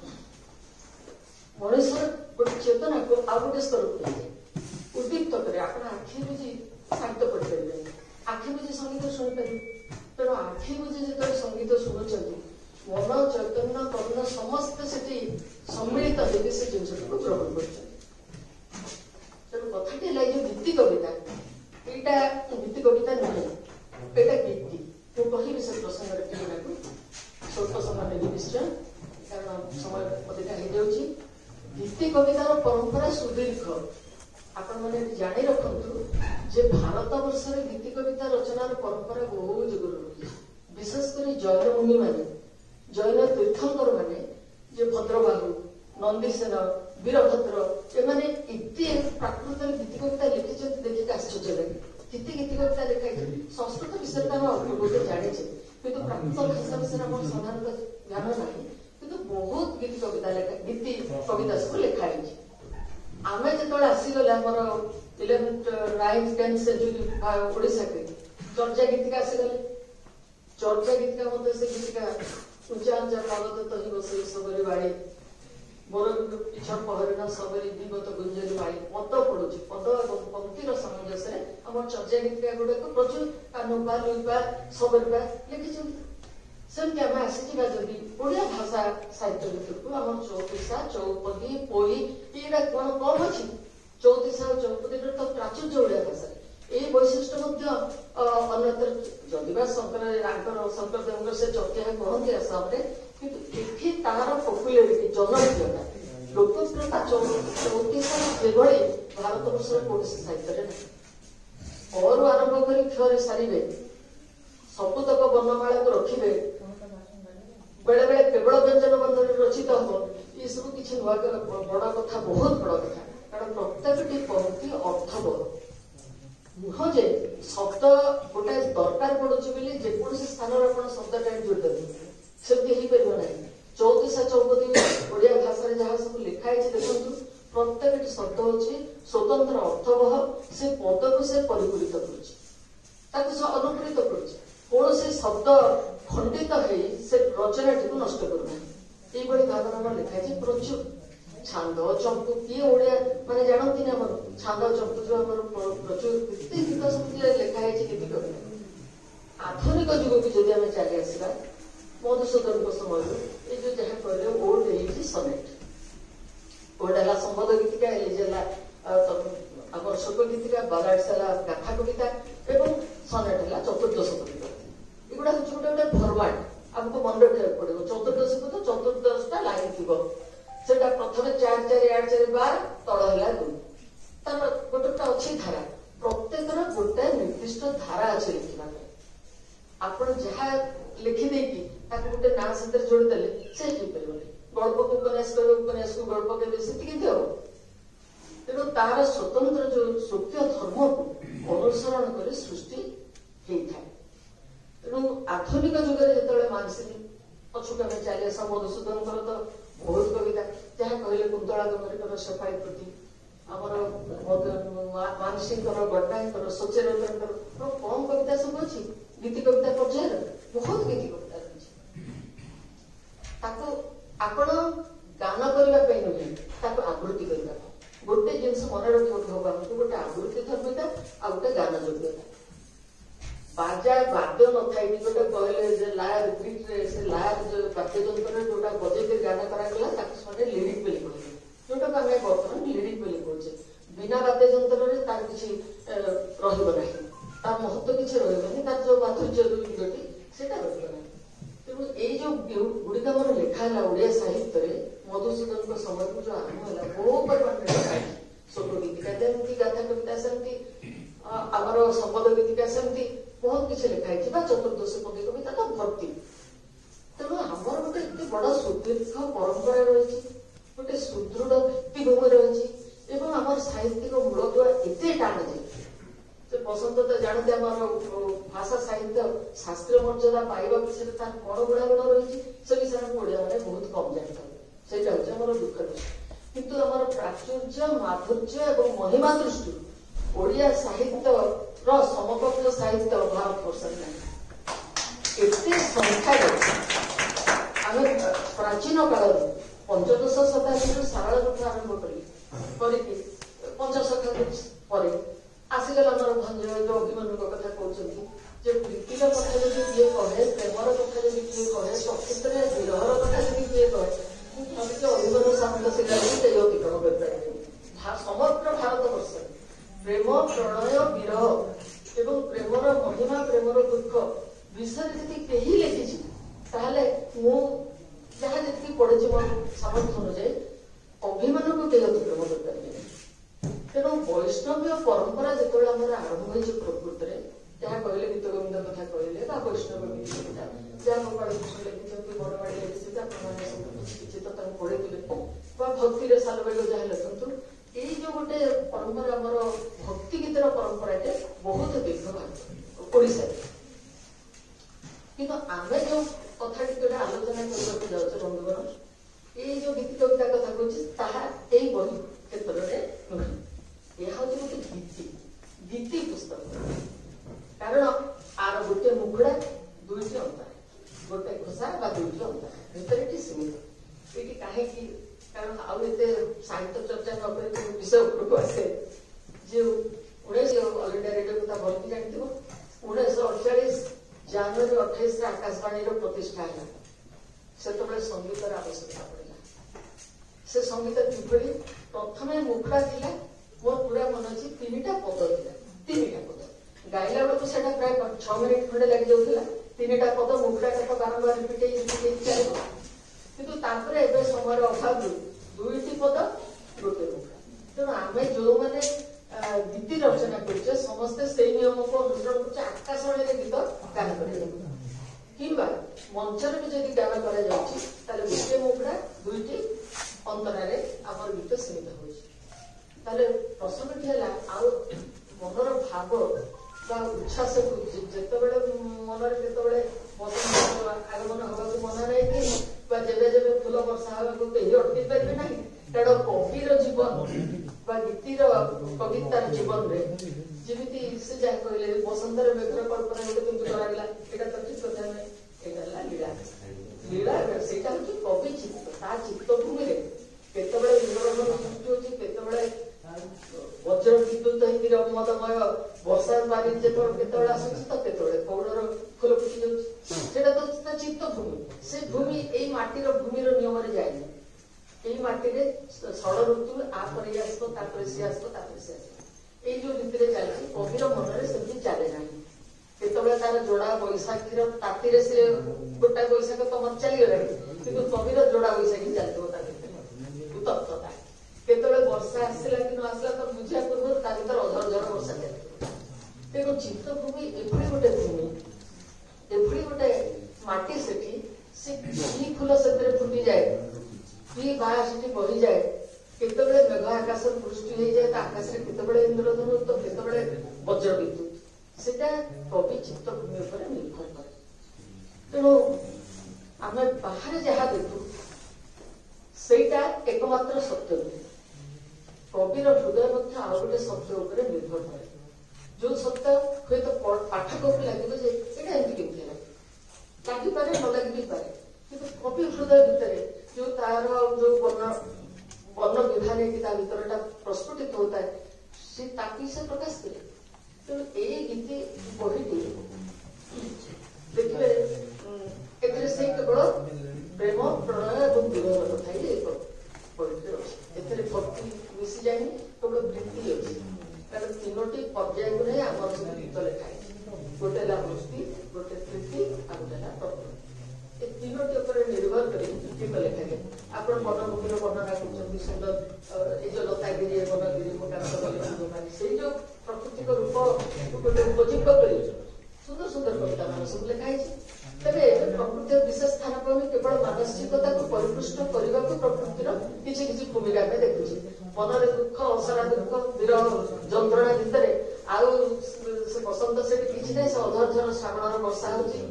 ମଣିଷର ଗୋଟେ ଚେତନାକୁ ଆଉ ଗୋଟେ ସ୍ତରକୁ ନେଇଯାଏ, ଉଦ୍ଦୀପ୍ତ କରେ। ଆପଣ ଆଖି ବୁଝି ସାହିତ୍ୟ ପଢିପାରିବେନି, ଆଖି ବୁଝି ସଙ୍ଗୀତ ଶୁଣିପାରିବେ। ତେଣୁ ଆଖି ବୁଝି ଯେତେବେଳେ ସଙ୍ଗୀତ ଶୁଣୁଛନ୍ତି ମନ ଚୈତନ୍ୟ କରୁଣ ସମସ୍ତେ ସେଠି ସମ୍ମିଳିତ ହେଇକି ସେ ଜିନିଷଟିକୁ ଗ୍ରହଣ କରୁଛନ୍ତି। ତେଣୁ କଥାଟି ହେଲା ଏଇ ଯୋଉ ଗୀତି କବିତା, ଏଇଟା ଗୀତି କବିତା ନୁହେଁ, ଏଇଟା ଗୀତି। ମୁଁ କହିବି ସେ ପ୍ରସଙ୍ଗରେ ଟିକିନାକୁ ସ୍ୱଳ୍ପ ସମୟ ନେବି ନିଶ୍ଚୟ, କାରଣ ସମୟ ଅଧିକା ହେଇଯାଉଛି। ଗୀତି କବିତାର ପରମ୍ପରା ସୁଦୀର୍ଘ। ଆପଣମାନେ ଜାଣି ରଖନ୍ତୁ ଯେ ଭାରତ ବର୍ଷରେ ଗୀତି କବିତା ରଚନାର ପରମ୍ପରା ବହୁ ଯୁଗରୁ ରହିଛି। ବିଶେଷ କରି ଜୈନ ମୁନି ମାନେ, ଜୈନ ତୀର୍ଥଙ୍କର ମାନେ, ଯେ ଭଦ୍ରବାହୁ, ନନ୍ଦୀସେନ, ବୀରଭଦ୍ର, ଏମାନେ ଏତେ ପ୍ରାକୃତରେ ଗୀତି କବିତା ଲେଖିଛନ୍ତି ଦେଖିକି ଆଶ୍ଚର୍ଯ୍ୟ ଲାଗେ। କେତେ ଗୀତି କବିତା ଲେଖା ହେଇଛି। ସଂସ୍କୃତ ବିଷୟରେ ଆମେ ଅଳ୍ପ ବହୁତ ଜାଣିଛେ, କିନ୍ତୁ ପ୍ରାକୃତ ଭାଷା ବିଷୟରେ ଆମର ସାଧାରଣତଃ ଜ୍ଞାନ ନାହିଁ। କିନ୍ତୁ ବହୁତ ଗୀତି କବିତା କବିତା ସବୁ ଲେଖା ହେଇଛି। ଆମେ ଯେତେବେଳେ ଆସିଗଲେ ଆମର 11th 9th 10th ସେଞ୍ଚୁରୀ ଓଡିଶାକୁ, ଚର୍ଚ୍ଚା ଗୀତିକା ଆସିଗଲେ। ଚର୍ଚ୍ଚା ଗୀତିକା ମଧ୍ୟ ସେ ଗୀତିକା ଉଞ୍ଚା ଉଞ୍ଚା ପର୍ବତ ତହି ବସେଇ ସବରି ବାଡ଼ି, ମୋର ପିଛ ପହରିଣ ସବୁରି ବିଗତ ଗୁଞ୍ଜରି ମାଳି ପଦ ପଡୁଛି ପଦ ଏବଂ ପଙ୍କ୍ତିର ସାମଞ୍ଜସ୍ୟରେ ଆମର ଚର୍ଚ୍ଚା ଗୀତିକା ଗୁଡାକ ପ୍ରଚୁର କାନୁବା ଲୁଇବା ସବୁରିବା ଲେଖିଛନ୍ତି। ସେମିତି ଆମେ ଆସିଯିବା ଯଦି ଓଡ଼ିଆ ଭାଷା ସାହିତ୍ୟ ଭିତରକୁ ଆମର ଚଉତିଶା ଚୌପଦୀ ପୋଇ ଏଇଟା କଣ କମ ଅଛି? ଚଉତିଶା ଆଉ ଚୌପଦୀର ତ ପ୍ରାଚୁର୍ଯ୍ୟ ଓଡ଼ିଆ ଭାଷାରେ এই বৈশিষ্ট্য ମଧ୍ୟ ଅନ୍ୟତ୍ର ଯଦିବା ଶଙ୍କରଦେବଙ୍କର ସେ ଚର୍ଚ୍ଚା କହନ୍ତି ଆସାମରେ, କିନ୍ତୁ ଏଠି ତାହାର ପପୁଲାରିଟି ଜନପ୍ରିୟତା ଲୋକପ୍ରିୟତା ଚଉତିଶା ଯେଭଳି ଭାରତବର୍ଷର କୌଣସି ସାହିତ୍ୟରେ ନାହିଁ। ଅରୁ ଆରମ୍ଭ କରି କ୍ଷରେ ସାରିବେ ସବୁତକ ବର୍ଣ୍ଣମାଳାକୁ ରଖିବେ, ବେଳେ ବେଳେ କେବଳ ବ୍ୟଞ୍ଜନ ବନ୍ଧରେ ରଚିତ ହବ। ଏସବୁ କିଛି ନୂଆ ବଡ କଥା, ବହୁତ ବଡ କଥା। କାରଣ ପ୍ରତ୍ୟେକଟି ପଂକ୍ତି ଅର୍ଥବହ ନୁହଁ ଯେ ଶବ୍ଦ ଗୋଟାଏ ଦରକାର ପଡୁଛି ବୋଲି ଯେକୌଣସି ସ୍ଥାନରେ ଆପଣ ଶବ୍ଦଟା ଯୋଡ଼ିଦେବେ, ସେମିତି ହେଇପାରିବ ନାହିଁ। ଚଉତିଶା ଚୌପଦୀ ଓଡ଼ିଆ ଭାଷାରେ ଯାହା ସବୁ ଲେଖା ହେଇଛି ଦେଖନ୍ତୁ, ପ୍ରତ୍ୟେକଟି ଶବ୍ଦ ହଉଛି ସ୍ୱତନ୍ତ୍ର ଅର୍ଥବହ। ସେ ପଦକୁ ସେ ପରିପୂରିତ କରୁଛି, ତାକୁ ସେ ଅନୁକୂଳିତ କରୁଛି। କୌଣସି ଶବ୍ଦ ଖଣ୍ଡିତ ହେଇ ସେ ରଚନାଟିକୁ ନଷ୍ଟ କରୁନାହିଁ। এইভাবে ভাবে আমার লেখা আছে প্রচুর ছান্দ চম্পু কিଏ ওড়িয়া মানে জাଣନ୍ତିନି ଆମର ଛାନ୍ଦ ଚମ୍ପୁ ଯୋଉ ଆମର ପ୍ରଚୁର କେତେ ଗୀତ ସବୁ ଲେଖା ହେଇଛି କେତେ କବି। ଆଧୁନିକ ଯୁଗକୁ ଯଦି ଆମେ ଚାଲି ଆସିବା ମଧୁସୂଦନଙ୍କ ସମୟରୁ ଏଇ ଯୋଉ ଯାହା କହିଲେ ଓଲ୍ଡ ଏଇଜି ସନେଟ, ଓଲ୍ଡ ହେଲା ସମ୍ବଦ ଗୀତିକା, ଏଲିଜ ହେଲା ଆମର ଶୋକ ଗୀତିକା, ବାଲାଡ୍ସ ହେଲା ଗାଥା କବିତା ଏବଂ ସନେଟ ହେଲା ଚତୁର୍ଦ୍ଦଶ କବିତା। ଏଗୁଡା ହଉଛି ଗୋଟେ ଗୋଟେ ଫରୱାର୍ଡ ଆମକୁ ମନେ ରଖିବାକୁ ପଡିବ। ଚତୁର୍ଦ୍ଦଶ ପଦ 14ଟା ଲାଇନ ଥିବ, ସେଟା ପ୍ରଥମେ 4-4-8-4-12 ତଳ ହେଲା 2। ତାର ଗୋଟେ ଅଛି ଧାରା, ପ୍ରତ୍ୟେକର ଗୋଟେ ନିର୍ଦ୍ଦିଷ୍ଟ ଧାରା ଅଛି ଲେଖିବା ପାଇଁ। ଆପଣ ଯାହା ଲେଖିଦେଇକି ତାକୁ ଗୋଟେ ନାଁ ସେଥିରେ ଯୋଡ଼ିଦେଲେ ସେ ହେଇପାରିବନି। ଗଳ୍ପକୁ ଉପନ୍ୟାସ କରିବେ, ଉପନ୍ୟାସକୁ ଗଳ୍ପ କେବେ ସେମିତି କେମିତି ହବ? ତେଣୁ ତାର ସ୍ୱତନ୍ତ୍ର ଯୋଉ ସୂକ୍ଷ୍ମ ଧର୍ମକୁ ଅନୁସରଣ କରି ସୃଷ୍ଟି ହେଇଥାଏ। ତେଣୁ ଆଧୁନିକ ଯୁଗରେ ଯେତେବେଳେ ମାନସିନୀ ପଛକୁ ଆମେ ଚାଲି ଆସ, ମଧୁସୂଦନଙ୍କର ତ ବହୁତ କବିତା, ଯାହା କହିଲେ କୁନ୍ତଳା ଗମରୀଙ୍କର ସଫାଇ ପ୍ରତି, ଆମର ମାନସିଙ୍କର, ଗଡ୍ଡାଙ୍କର, ସଚେରଙ୍କର କମ କବିତା ସବୁ ଅଛି। ଗୀତି କବିତା ପର୍ଯ୍ୟାୟରେ ବହୁତ ଗୀତି କବିତା ରହିଛି। ତାକୁ ଆପଣ ଗାନ କରିବା ପାଇଁ ନୁହେଁ, ତାକୁ ଆବୃତ୍ତି କରିବା ପାଇଁ। ଗୋଟେ ଜିନିଷ ମନେ ରଖିବାକୁ ହବ ଆମକୁ, ଗୋଟେ ଆବୃତ୍ତି ଧର୍ମିତା ଆଉ ଗୋଟେ ଗାନ ଯୋଗ୍ୟତା। ବାଜା ବାଦ୍ୟ ନଥାଇ ଗୋଟେ କହିଲେ ଯେ ଲାୟର ଗ୍ରୀକରେ ସେ ଲାୟର ଯୋଉ ବାଦ୍ୟଯନ୍ତ୍ରରେ ଯୋଉଟା ବଜେଇକି ଗାନ କରାଗଲା ତାକୁ ସେମାନେ ଲିରିକ ବୋଲି କହିଲେ, ଯୋଉଟାକୁ ଆମେ ବର୍ତ୍ତମାନ ଲିରିକ ବୋଲି କହୁଛେ। ବିନା ବାଦ୍ୟଯନ୍ତ୍ରରେ ତାର କିଛି ରହିବ ନାହିଁ, ତାର ମହତ୍ଵ କିଛି ରହିବନି, ତାର ଯୋଉ ମାଧୁର୍ଯ୍ୟ ଯୋଉଟି ସେଟା ରହିବ ନାହିଁ। ତେଣୁ ଏଇ ଯୋଉ ଗୁଡିକ ଆମର ଲେଖା ହେଲା ଓଡିଆ ସାହିତ୍ୟରେ ମଧୁସୂଦନଙ୍କ ସମୟକୁ ଯୋଉ ଆରମ୍ଭ ହେଲା, ବହୁ ପରିମାଣରେ ଲେଖା ହେଇଛି। ଶୋକ ଗୀତିକା ଯେମିତି, ଗାଥା କବିତା ସେମିତି, ଆମର ସମ୍ବଦ ଗୀତିକା ସେମିତି ବହୁତ କିଛି ଲେଖା ହେଇଛି, ବା ଚତୁର୍ଦ୍ଦଶ ପଦୀ କବିତା ତ ଭର୍ତ୍ତି। ତେଣୁ ଆମର ଗୋଟେ ଏତେ ବଡ ସୁଦୀର୍ଘ ପରମ୍ପରା ରହିଛି, ଗୋଟେ ସୁଦୃଢ ଭିତ୍ତିଭୂମି ରହିଛି ଏବଂ ଆମର ସାହିତ୍ୟିକ ମୂଳଦୁଆ ଏତେ ଟାଣ ଯେ ସେ ବସନ୍ତ ତ ଜାଣନ୍ତି ଆମର ଭାଷା ସାହିତ୍ୟ ଶାସ୍ତ୍ରୀୟ ମର୍ଯ୍ୟାଦା ପାଇବା ବିଷୟରେ ତାର କଣ ଗୁଣାଗୁଣ ରହିଛି, ସେ ବିଷୟରେ ଆମେ ଓଡିଆ ମାନେ ବହୁତ କମ ଜାଣିଥାଉ। ସେଇଟା ହଉଛି ଆମର ଦୁଃଖ ବିଷୟ। କିନ୍ତୁ ଆମର ପ୍ରାଚୁର୍ଯ୍ୟ, ମାଧୁର୍ଯ୍ୟ ଏବଂ ମହିମା ଦୃଷ୍ଟିରୁ ଓଡିଆ ସାହିତ୍ୟର ସମକକ୍ଷ ସାହିତ୍ୟ ଭାରତବର୍ଷରେ ନାହିଁ। ଏତେ ସଂଖ୍ୟାରେ ଆମେ ପ୍ରାଚୀନ କାଳରୁ ପଞ୍ଚଦଶ ଶତାବ୍ଦୀରୁ ସାରଳାଠୁ ଆରମ୍ଭ କରିକି ପଞ୍ଚସଖା ପରେ ଆସିଗଲା ଆମର ଭଞ୍ଜ ଯୋଉ ଅଭିମନ୍ୟୁଙ୍କ କଥା କହୁଛନ୍ତି, ଯେ ପ୍ରୀତିର କଥା ଯଦି କିଏ କହେ, ପ୍ରେମର କଥା ଯଦି କିଏ କହେ, ପ୍ରକୃତରେ ବିରହର କଥା ଯଦି କିଏ କହେ, ଅଭିମନ୍ୟୁ ସାମନ୍ତ ଶିଳାକୁ କେହି ଅତିକ୍ରମ କରିପାରିବେନି। ସମଗ୍ର ଭାରତବର୍ଷରେ ପ୍ରେମ, ପ୍ରଣୟ, ବିରହ ଏବଂ ପ୍ରେମର ମହିମା, ପ୍ରେମର ଦୁଃଖ ବିଷୟରେ ଯଦି କେହି ଲେଖିଛି, ତାହେଲେ ମୁଁ ଯାହା ଯେତିକି ପଢିଛି ମୋ ସାମର୍ଥ୍ୟ ଅନୁଯାୟୀ ଅଭିମାନକୁ କେହି ଅତିକ୍ରମ କରିପାରିବେନି। ତେଣୁ ବୈଷ୍ଣବୀୟ ପରମ୍ପରା ଯେତେବେଳେ ଆମର ଆରମ୍ଭ ହୋଇଛି ପ୍ରକୃତରେ, ଯାହା କହିଲେ ଗୀତ ଗୋବିନ୍ଦ କଥା କହିଲେ, ବା ବୈଷ୍ଣବ ଗୀତ କବିତା ଯାହା ଗୋପାଳ କୃଷ୍ଣ ଲେଖିଛନ୍ତି, ବନମାଳି ଲେଖିଛନ୍ତି, ଆପଣମାନେ ସବୁ କିଛି ତ ତାଙ୍କୁ ପଢିଥିବେ, ବା ଭକ୍ତିରେ ସାଲବେଗ ଯାହା ଲେଖନ୍ତୁ। ଏଇ ଯୋଉ ଗୋଟେ ପରମ୍ପରା ଆମର ଭକ୍ତି ଗୀତର ପରମ୍ପରାଟେ ବହୁତ ଦୀର୍ଘ ଭାରତ ଓଡିଶାରେ। କିନ୍ତୁ ଆମେ ଯୋଉ କଥାଟି ଗୋଟେ ଆଲୋଚନା କରିବାକୁ ଯାଉଛେ ବନ୍ଧୁଗଣ, ଏଇ ଯୋଉ ଗୀତି କବିତା କଥା କହୁଛି, ତାହା ଏଇ ବହି କ୍ଷେତ୍ରରେ ନୁହେଁ। ଏହା ହଉଛି ଗୋଟେ ଗୀତି ପୁସ୍ତକ। କାରଣ ଆର ଗୋଟେ ମୁଗୁଡା, ଦୁଇଟି ଅନ୍ତରା, ଗୋଟେ ଘୋଷା ବା ଦୁଇଟି ଅନ୍ତରା, ଭିତରେ ଏଠି ସୀମିତ। ଏଠି କାହିଁକି कारण आउ एते साहित्य चर्चा न करे विषय उपरको आसे जे 19 ऑल इंडिया रेडियो कथा भलती जानथिबो 1948 जनवरी 28 रे आकाशवाणी रो प्रतिष्ठा है सेतबे संगीत र आवश्यकता पड़िला से संगीत किपरि प्रथमे मुखड़ा थिला मोर पूरा मन अछि तीनटा पद थिला तीनटा पद गाइला बेलको सेटा प्राय 6 मिनिट खंडे लागि जाउथिला तीनटा पद मुखड़ा तो बारंबार रिपीट चलिबो किंतु तापर एबे समय अभाव दुईटी पद गोटे मुखड़ा तेणु आमे जो माने गीति रचना करछे समस्त से नियम को अनुसरण करछे आकाशवाणी रे गीत गान करे किंबा मंचर भी जदि गान करा जाउछि ताले गोटे मुखड़ा दुईटी अंतरा रे हमर गीत सीमित होछि ताले प्रसंगटी हला आ मनर भाव बा उच्छास जेते बेले मनरे जेते बेले बसंत आगमन होबाक मन नाही कि बा जेबे जेबे फूल वर्षा होबाक केही अटकी पारबे नाही कारण कविर जीवन बा गीतिर कवितार जीवन रे जेमिति से जा कहले बसंतर मेघर कल्पना गोटे किंतु कराला एटा तो ठीक कथा नै एटा ला लीला लीला सेटा कि कवि चित्त ता चित्त भूमि रे केतबेले इंद्रधनु सृष्टि होछि केतबेले वज्र विद्युत हिंदी रमदमय वर्षा पानी जेतो केतबेले आसुछि तो केतबेले कौड़र फूल फुटी जाउछि सेटा तो ता चित्त भूमि से भूमि एई माटीर भूमिर नियम रे जाय এই মাটিরে ষড় ঋতু আপরে আসবো তারপরে সে আসবো তারপরে সে আসবো এই যে ঋতুরে চালছে কবির মନରେ সেমতি চালে না কেতবে তার যোড়া বৈশাখীর তাতিরে সে গোটা বৈশাখ তমর চালিগলানি কিন্তু কবির যোড়া বৈশাখী চালিব তার ভিতরে উত্তপ্ততা কেতবে বর্ষা আসলা কি ন আসলা তো বুঝিয়া পূর্ব তার ভিতরে অঝর ঝর বর্ষা চালিব তেণু চিত্তভূমি এভଳି গোটে ভূমি এভଳି গোটে মাটি সেটি সে কি ফুল সেতরে ফুটি যায় कि बाहर बही जाए केतबेले मेघ आकाश वृष्टि हो जाए आकाश केतबेले इंद्रधनु तो केतबेले वज्र विद्युत सेटा कवि चित्तभूमि उपर निर्भर करे तेणु आम बाहर जहाँ देखु सेटा एकमात्र सत्य नुहे कविर हृदय मध्य आउ गोटे सत्य उपर निर्भर करे जो सत्य हुए तो पाठक को लगे एटा एमती केमती लगे न लगी भी पारे कि कवि हृदय भितर जो तार जो वर्ण विधान भीतर प्रस्फुटित होता है से ताकि से प्रकाश करे तो ये गीति बहीटी देखिए एथिरे से केवल प्रेम प्रणय और विरह कथा ही बहीटी अच्छे एथिरे भक्ति मिसी जाए केवल वृत्ति अच्छी कारण तीनोटी पर्याय को नहीं आम गीत लिखाई गोटे वृत्ति गोटे प्रीति आ गोटे तत्व तीनोटी उपर निर्भर कर गीत लिखाए आप वनभूमि वर्णना कर सुंदर ये जो लतागिरी वनगिरी मोटा से जो प्राकृतिक रूप गोटे उपजीव कर सुंदर सुंदर कविता मान सब लिखाई तेरे प्रकृति विशेष स्थान को केवल मानसिकता को परिपुष्ट करने को प्रकृतिर किसी किसी भूमिका आम देखुचे मनरे दुख असरा दुख विरह जंत्रणा भितर आउ से बसंत से किसी ना से अधर्झर श्रावण वर्षा होची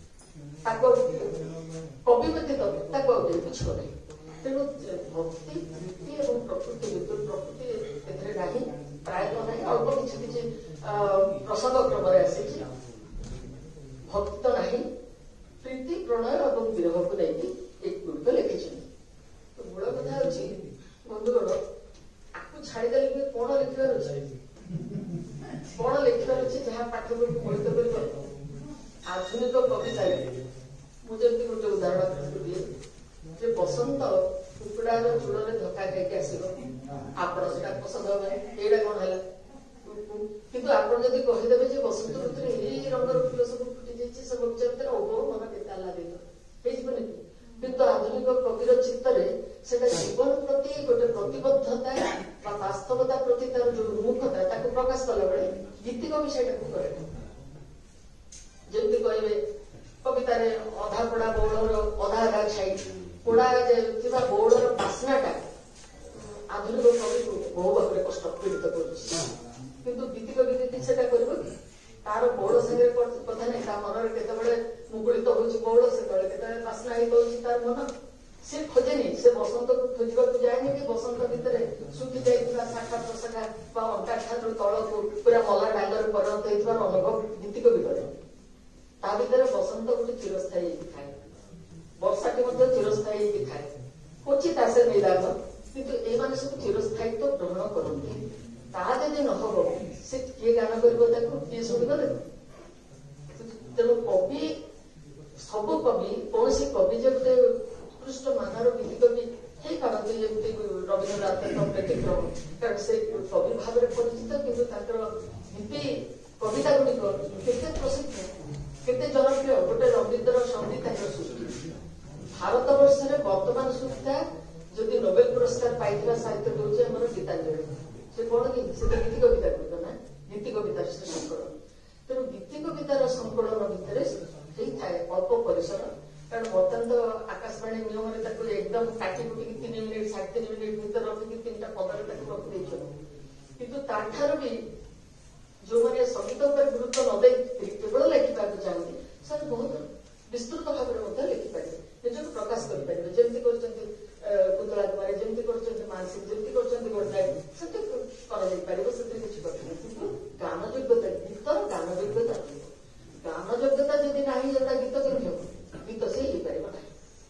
कवि व्यतीत बुझ नहीं तेणु भक्ति प्रीति और प्रकृति विद्युत प्रकृति नहीं प्रायतः नहीं अल्प किसी प्रसंग क्रम आसी भक्ति तो नहीं प्रीति प्रणय और विरह को लेकिन एक गुरुत्व लिखी तो मूल कथा हूँ बंधुगण आपको छाड़देले भी कौन लिखार अच्छे कौन लिखार अच्छे जहाँ पाठक मोहित कर आधुनिक कविता मुझे गोटे उदाहरण दिए बसंत कुकुड़ार चूड़े धक्का खाई आसो आपण से पसंद हे यहाँ कौन है किंतु आप कहीदेवे बसंत ऋतु यही रंगर फूल सब फुटी जाइए सब विचार ओहो मन के लगे किंतु आधुनिक कविर चित्तरे से जीवन प्रति गोटे प्रतिबद्धता वास्तवता प्रति तार जो उन्मुखता प्रकाश कला बेले गीति कवि से करे जमी कहे कवितार अधा पोड़ा बौलर अधा छाई पोड़ा बौलर बास्नाटा आधुनिक कवि को बहु भाव कष्ट पीड़ित कर गीति कवि से तार बौल सागर कथा नहीं मन केतबे मुकुलित हो बौल से बास्ना तार मन सी खोजेनि से बसंत को खोजा जाए कि बसंत भितर सुखी जाइए शाखा प्रशाखा अंटा ठार तल को पूरा मला डांगर परिणत होता अनुभव गीति कवि करे ता भीतर बसंत गोटे चिरस्थायी थाए वर्षाटी चिरस्थायी थाए क्वचित आसे निदान किंतु ए माने सब चिरस्थायित्व ग्रहण करती ता जदि न हो से किए गान कर किए शुणिब तेणु कवि सब कवि कौन सी कवि जो गोटे उत्कृष्ट मानर गीति कवि हे पारती जमी रवीन्द्रनाथ व्यतिक्रम कारण से कवि भाव में परिचित किंतु गीति कविता गुड़िक केते प्रसिद्ध केते जनप्रिय गोटे रवीन्द्र संगीत सृष्टि भारत वर्ष में वर्तमान सुविधा जदि नोबेल पुरस्कार पाई साहित्य दूसरे आम गीतांजलि से कौन कि गीति कविता गुड़िक ना गीति कवितार से संकलन तेणु गीति कवितार संकलन भितर थाए अल्प परिसर कारण बर्तमान तो आकाशवाणी नियम एकदम काटी कुटी 3 मिनिट 3.5 मिनिट भीतर रखिकी 3टा पदर रखिदेछ किंतु भी जो मैंने संगीत पर गुरुत्व न दे केवल लिखा चाहती से बहुत विस्तृत भाव में लिखिपारे निजक प्रकाश करेंगे जमी पुतला कुमारी जमी कर मानसिक जमी कर गोटाए से किसी कठिन किंतु गान योग्यता गीतर गान योग्यता गान योग्यता जदि ना जोटा गीत केमी गीत से हो पार ना